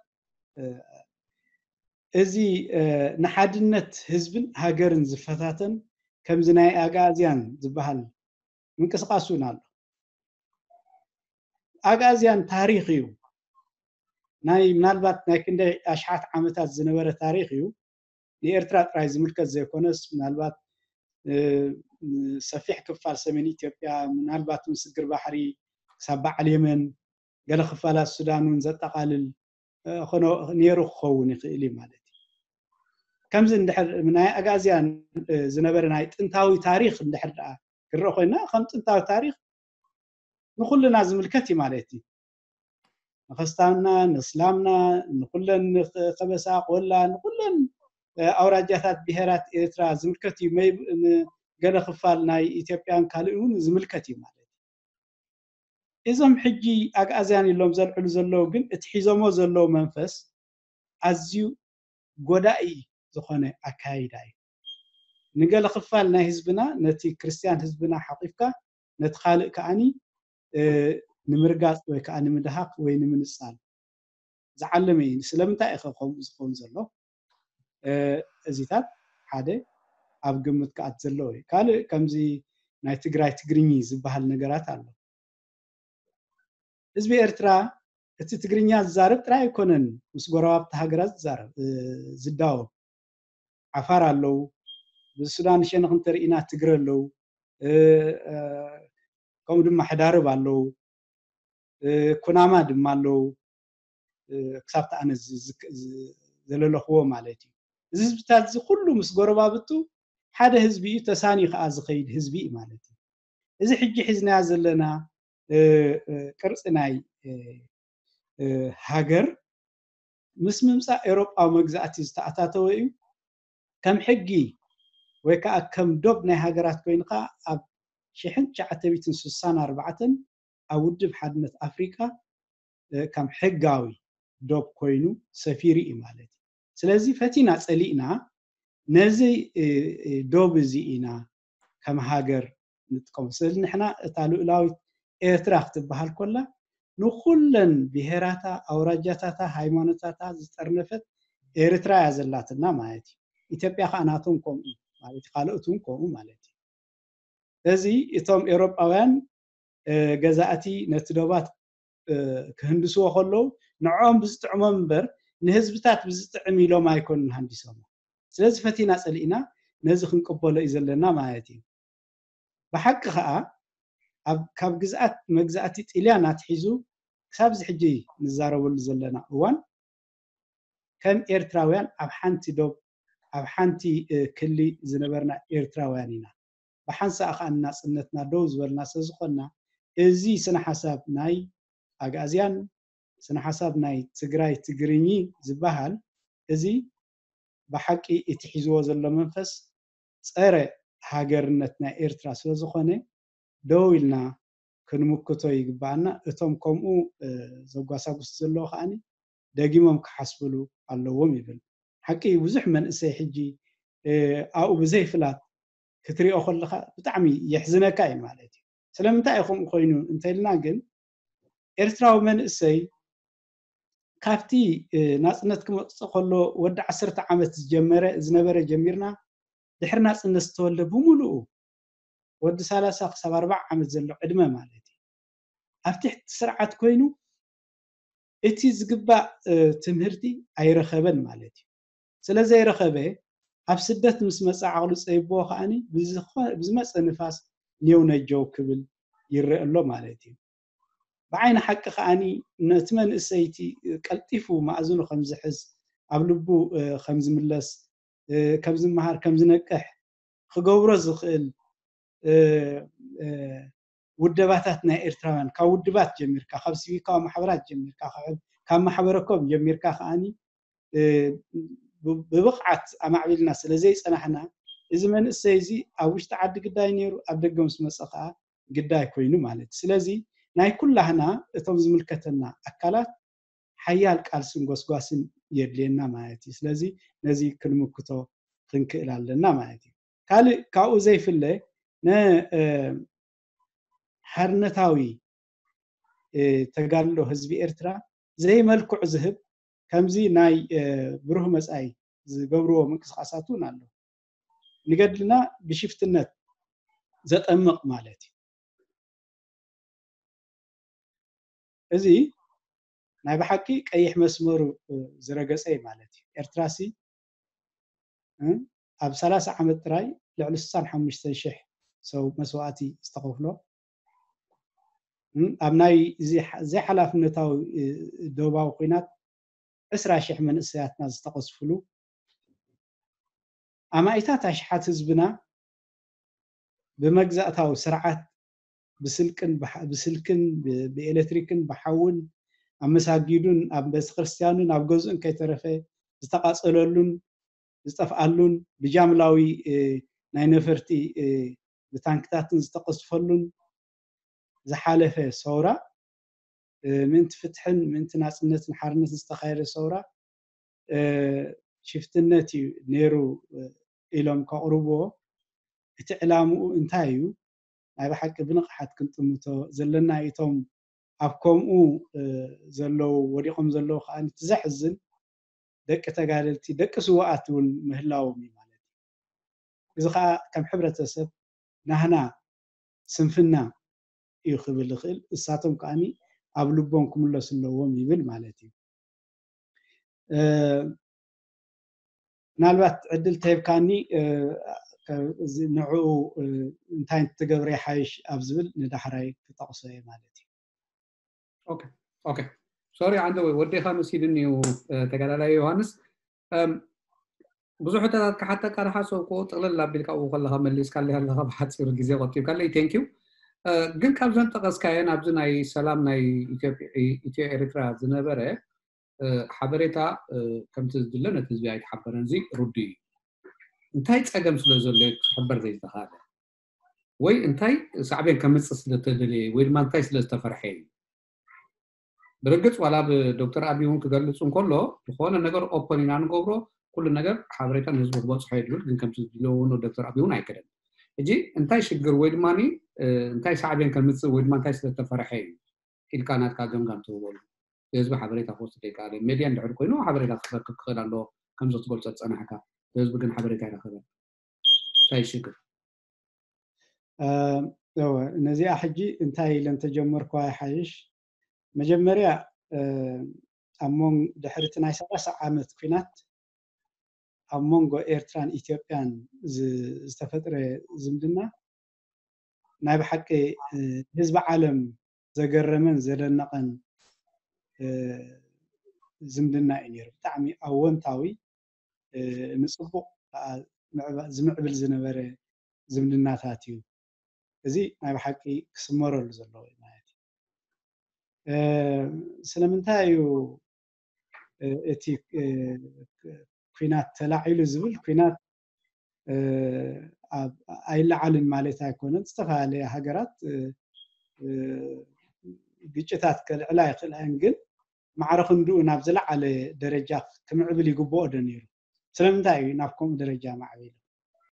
እዚ ንሓድነት ህዝብን ሃገርን ዝፈታተን ከምዚ ናይ ኣጋዝያን ዝበሃል ምንቅስቃሱን ኣሎ ኣጋዝያን ታሪክ እዩ ናይ ምናልባት ናይ ክንደይ ኣሽሓት ዓመታት ዝነበረ ታሪክ እዩ ንኤርትራ ጥራይ ዝምልከት ዘይኮነስ ምናልባት ሰፊሕ ክፋል ሰሜን ኢትዮጵያ ምናልባት ምስግር ባሕሪ ክሳብ በዓል የመን ገለ ክፋላት ሱዳንን ዘጠቃልል ኾኖ ነይሩ ክኸውን ይኽእል ማለት እዩ ከምዚ እንድሕር ናይ ኣጋዝያን ዝነበረ ናይ ጥንታዊ ታሪክ እንድሕር ደኣ ክርአ ኮይና ከም ጥንታዊ ታሪክ ንኩልና ዝምልከት እዩ ማለት እዩ ንክስታንና ንእስላምና ንኩለን ከበሳ ቆላ ንኩለን ኣውራጃታት ብሄራት ኤርትራ ዝምልከት እዩ ገለ ክፋል ናይ ኢትዮጵያን ካልኡን ዝምልከት እዩ ማለት እዩ እዞም ሕጂ ኣጋዝያን ኢሎም ዘልዕሉ ዘለዉ ግን እቲ ሒዞሞ ዘለዉ መንፈስ ኣዝዩ ጎዳኢ ዝኾነ ኣካይዳ እዩ ንገለ ክፋል ናይ ህዝብና ነቲ ክርስቲያን ህዝብና ሓቂፍካ ነቲ ካልእ ከዓኒ ንምርጋፅ ወይ ከዓ ንምድሃቅ ወይ ንምንፃል ዝዓለመ እዩ ስለምንታይ ኢኸ ከምኡ ዝኸውን ዘሎ እዚታት ሓደ ኣብ ግምት ከኣት ዘለዎ እዩ ካልእ ከምዚ ናይ ትግራይ ትግርኛ ዝበሃል ነገራት ኣሎ ህዝቢ ኤርትራ እቲ ትግርኛ ዝዛረብ ጥራይ ኣይኮነን ምስ ጎረባብቲ ሃገራት ዝዛረብ ዝዳወም ዓፋር ኣለዉ ብሱዳን ሸነኽ እንተርኢና ትግረ ኣለዉ ከምኡ ድማ ሕዳርብ ኣለዉ ኩናማ ድማ ኣለዉ ክሳብቲ ኣነ ዘለለኽዎ ማለት እዩ እዚ ህዝብታት እዚ ኩሉ ምስ ጎረባብቱ ሓደ ህዝቢ እዩ ተሳኒ ከዓ ዝኸይድ ህዝቢ እዩ ማለት እዩ እዚ ሕጂ ሒዝናያ ዘለና ቅርፂ ናይ ሃገር ምስ ምምፃእ ኤውሮጳዊ መግዛእቲ ዝተኣታተወ እዩ ከም ሕጊ ወይ ከዓ ከም ዶብ ናይ ሃገራት ኮይንካ ኣብ ሽሕን ትሽዓተ ሚእትን ስሳን ኣርባዕተን ኣብ ውድብ ሓድነት ኣፍሪካ ከም ሕጋዊ ዶብ ኮይኑ ሰፊሪ እዩ ማለት እዩ ስለዚ ፈቲና ፀሊእና ነዚ ዶብ እዚ ኢና ከም ሃገር ንጥቀም ስለዚ ንሕና እታ ልኡላዊት ኤርትራ ክትበሃል ኮላ ንኩለን ብሄራታ ኣውራጃታታ ሃይማኖታታ ዝጠርነፈት ኤርትራ እያ ዘላትና ማለት እዩ ኢትዮጵያ ከዓ ናቶም ከምኡ ማለት ካልኦቱን ከምኡ ማለት እዩ ስለዚ እቶም ኤውሮጳውያን ገዛእቲ ነቲ ዶባት ክህንድስዎ ከለዉ ንዖም ብዝጥዕሞም እምበር ንህዝብታት ብዝጥዕም ኢሎም ኣይኮኑን ሃንዲሶሞ ስለዚ ፈቲና ፀሊእና ነዚ ክንቅበሎ እዩ ዘለና ማለት እዩ ብሓቂ ከዓ ካብ ግዝኣት መግዛእቲ ጢልያን ኣትሒዙ ክሳብ ዚ ሕጂ ንዛረበሉ ዘለና እዋን ከም ኤርትራውያን ኣብ ሓንቲ ዶብ ኣብ ሓንቲ ክሊ ዝነበርና ኤርትራውያን ኢና ብሓንሳእ ከዓ ናፅነትና ደው ዝበልና ስለዝኮና ازي سنة حساب ناي اغازيان سنة حساب ناي تግራይ ትግርኝ ዝበሃል እዚ بحقي اتحزو زلو منفس ፀረ ሃገርነት ናይ ኤርትራ ስለ ዝኾነ ደው ኢልና ክንምክቶ ይግባአና እቶም ከምኡ ዘጓሳጉስ ዘለዎ ከኣኒ ደጊሞም ክሓስብሉ ኣለዎም ይብል ሓቂ ብዙሕ መንእሰይ ሕጂ ኣብኡ ብዘይፍላት ክትሪኦ ከለካ ብጣዕሚ የሕዝነካ እዩ ማለት እዩ ስለምንታይ ይኹም ኮይኑ እንተልና ግን ኤርትራዊ መንእሰይ ካብቲ ናጽነት ክመጽእ ከሎ ወዲ عشرة ዓመት ዝጀመረ ዝነበረ ጀሚርና ድሕሪ ናጽነት ዝተወልደ ብሙሉኡ ወዲ ثلاثين ክሳብ أربعين ዓመት ዘሎ ዕድመ ማለት እዩ ኣብ ትሕቲ ስርዓት ኮይኑ እቲ ዝግባእ ትምህርቲ ኣይረኸበን ማለት እዩ ስለዚ ኣይረኸበ ኣብ ስደት ምስ መጽ ዓቕሉ ፀይቦ ከኣኒ ብዝመፀ ንፋስ ኒው ነጀው ክብል ይረአ ኣሎ ማለት እዩ بعين حق خاني نتمن السيتي قلطيفو مأذنو خمز حز ابلبو خمز ملس كمز مهار كمز نقح خغبرو زخل ودباتاتنا ايرتراوان كا ودبات جميركا خبسي كا محبرات جميركا كا محبركم جميركا خاني ببقعت امعبلنا سلازي صنحنا اذا من السيزي اوش تعد قداي نيرو ابدغم سمصخا قداي كوينو مالت سلازي ናይ ኩላህና እቶም ዝምልከተና አካላት ሓያል ቃልስን ጎስጓስን የድልየና ማለት እዩ ስለዚ ነዚ ክንምክቶ ክንክእል ኣለና ማለት እዩ ካልእ ካብኡ ዘይፍለ ነ ሓርነታዊ ተጋድሎ ህዝቢ ኤርትራ ዘይመልክዕ ዝህብ ከምዚ ናይ ብሩህ መጻይ ዝገብርዎ ምንቅስቃሳቱን ኣሎ ንገድልና ብሽፍትነት ዘጠምቕ ማለት እዩ እዚ ናይ በሐቂ ቀይሕ መስመሩ ዝረገፀ ማለት እዩ ኤርትራሲ ኣብ ثلاثين ዓመት ጥራይ ልዕሊ ستة وستين ألف ሰው መስዋዕቲ ዝተኸፍሎ ኣብ ናይ እዚ ሓላፍነታዊ ደባዊ ኩናት عشرة ألف መንእሰያትና ዝተቀስፍሉ ኣማይታት ኣሽሓት ህዝብና ብመግዛእታዊ ስርዓት بسلكن بح بسلكن بإلكتريكن بحاول أمساجدون أب بس كريستيانون أب جزء كيترفه استقاصلون استفعلون بجاملاوي ناينفرتي بتانكتاتن استقصفلون زحالفه صورة من تفتحن من تناصنت حرنت استخير صورة شفتنتي نيرو إلهم كقربو اتعلامو انتايو ናይ በሐቂ ብንቕሓት ክንጥምቶ ዘለና ኢቶም ኣብ ከምኡ ዘለው ወዲቆም ዘለው ከኣኒ ትዘሕዝን ደቂ ተጋደልቲ ደቂ ስዋኣት እውን ምህላዎም ማለት እዩ እዚ ከዓ ከም ሕብረተሰብ ናህና ስንፍና እዩ ክብል ይኽእል እሳቶም ከኣኒ ኣብ ልቦም ክምለሱ ኣለዎም ይብል ማለት እዩ ምናልባት ዕድል ተሂብካኒ ንዕኡ እንታይ ትገብሪ ሓይሽ ኣብ ዝብል ንዳሕራይ ክጠቕሶ ማለት እዩ ኦኬ ኦኬ ሶሪ አንተ ወዴኻ መስይድኒ ተጋዳላይ ዮሐንስ ብዙሕ ሕቶታት ክሓተካ ንሓሰብኩ ጥቕልል ኣቢልካ ኡ ከለኻ መሊስካ ኣለኻ ብሓፂር ግዜ ቆጢብካለይ ቴንክ ዩ ግን ካብዘን ጠቐስካየን ኣብዚ ናይ ሰላም ናይ ኢትዮ ኤርትራ ዝነበረ ሓበሬታ ከምቲ ዝድለ ነቲ ህዝቢ ኣይተሓበረን እዚ ሩዲ እዩ እንታይ ፀገም ስለ ዘሎ ክሕበር ዘይተኻለ ወይ እንታይ ሳዕቤን ከምፅእ ስለተደለየ ወይ ድማ እንታይ ስለ ዝተፈርሐ እዩ ብርግፅ ዋላ ብዶክተር አብይ እውን ክገልፁ እንከሎ ዝኾነ ነገር ኦፕን ኢና ንገብሮ ኩሉ ነገር ሓበሬታ ንህዝቢ ክበፅሖ ይድብል ግን ከምቲ ዝድለው ዶክተር አብይ እውን ኣይከደን እጂ እንታይ ሽግር ወይ ድማኒ እንታይ ሳዕቤን ከምፅእ ወይ ድማ እንታይ ስለተፈርሐ እዩ ኢልካ ናትካ ገምጋም ትህበሉ ህዝቢ ሓበሬታ ክወስድ ይከኣል ሚድያ እንድሕር ኮይኑ ሓበሬታ ክረክብ ክኽእል ኣለዎ ከምዚ ትገልፆ ፀናሕካ ህዝቢ ግን ሓበሬታ ይረኽበን እንታይ ሽግር ያው እነዚኣ ሕጂ እንታይ ኢለን ተጀመርኳ ሓይሽ መጀመርያ ኣሞን ድሕርቲ ናይ ሰላሳ ዓመት ኩናት ኣብ ሞንጎ ኤርትራን ኢትዮጵያን ዝተፈጥረ ዝምድና ናይ በሐቂ ህዝቢ ዓለም ዘገረመን ዘደነቐን ዝምድና እዩ ነይሩ ብጣዕሚ ኣወንታዊ ንፅቡቅ ዝምዕብል ዝነበረ ዝምድናታት እዩ እዚ ናይ ብሓቂ ክስመረሉ ዘለዎ እዩ ማለት እዩ ስለምንታይ እዩ እቲ ኩናት ተላዒሉ ዝብል ኩናት ኣይለዓልን ማለት ኣይኮነን ዝተፈላለዩ ሃገራት ግጭታት ከልዕላ ይኽእላን ግን ማዕረኽንዱ ናብ ዝለዓለ ደረጃ ክምዕብል ይግብኦ ዶ ነይሩ ስለምንታይ እዩ ናብ ከምኡ ደረጃ ማዕቢሉ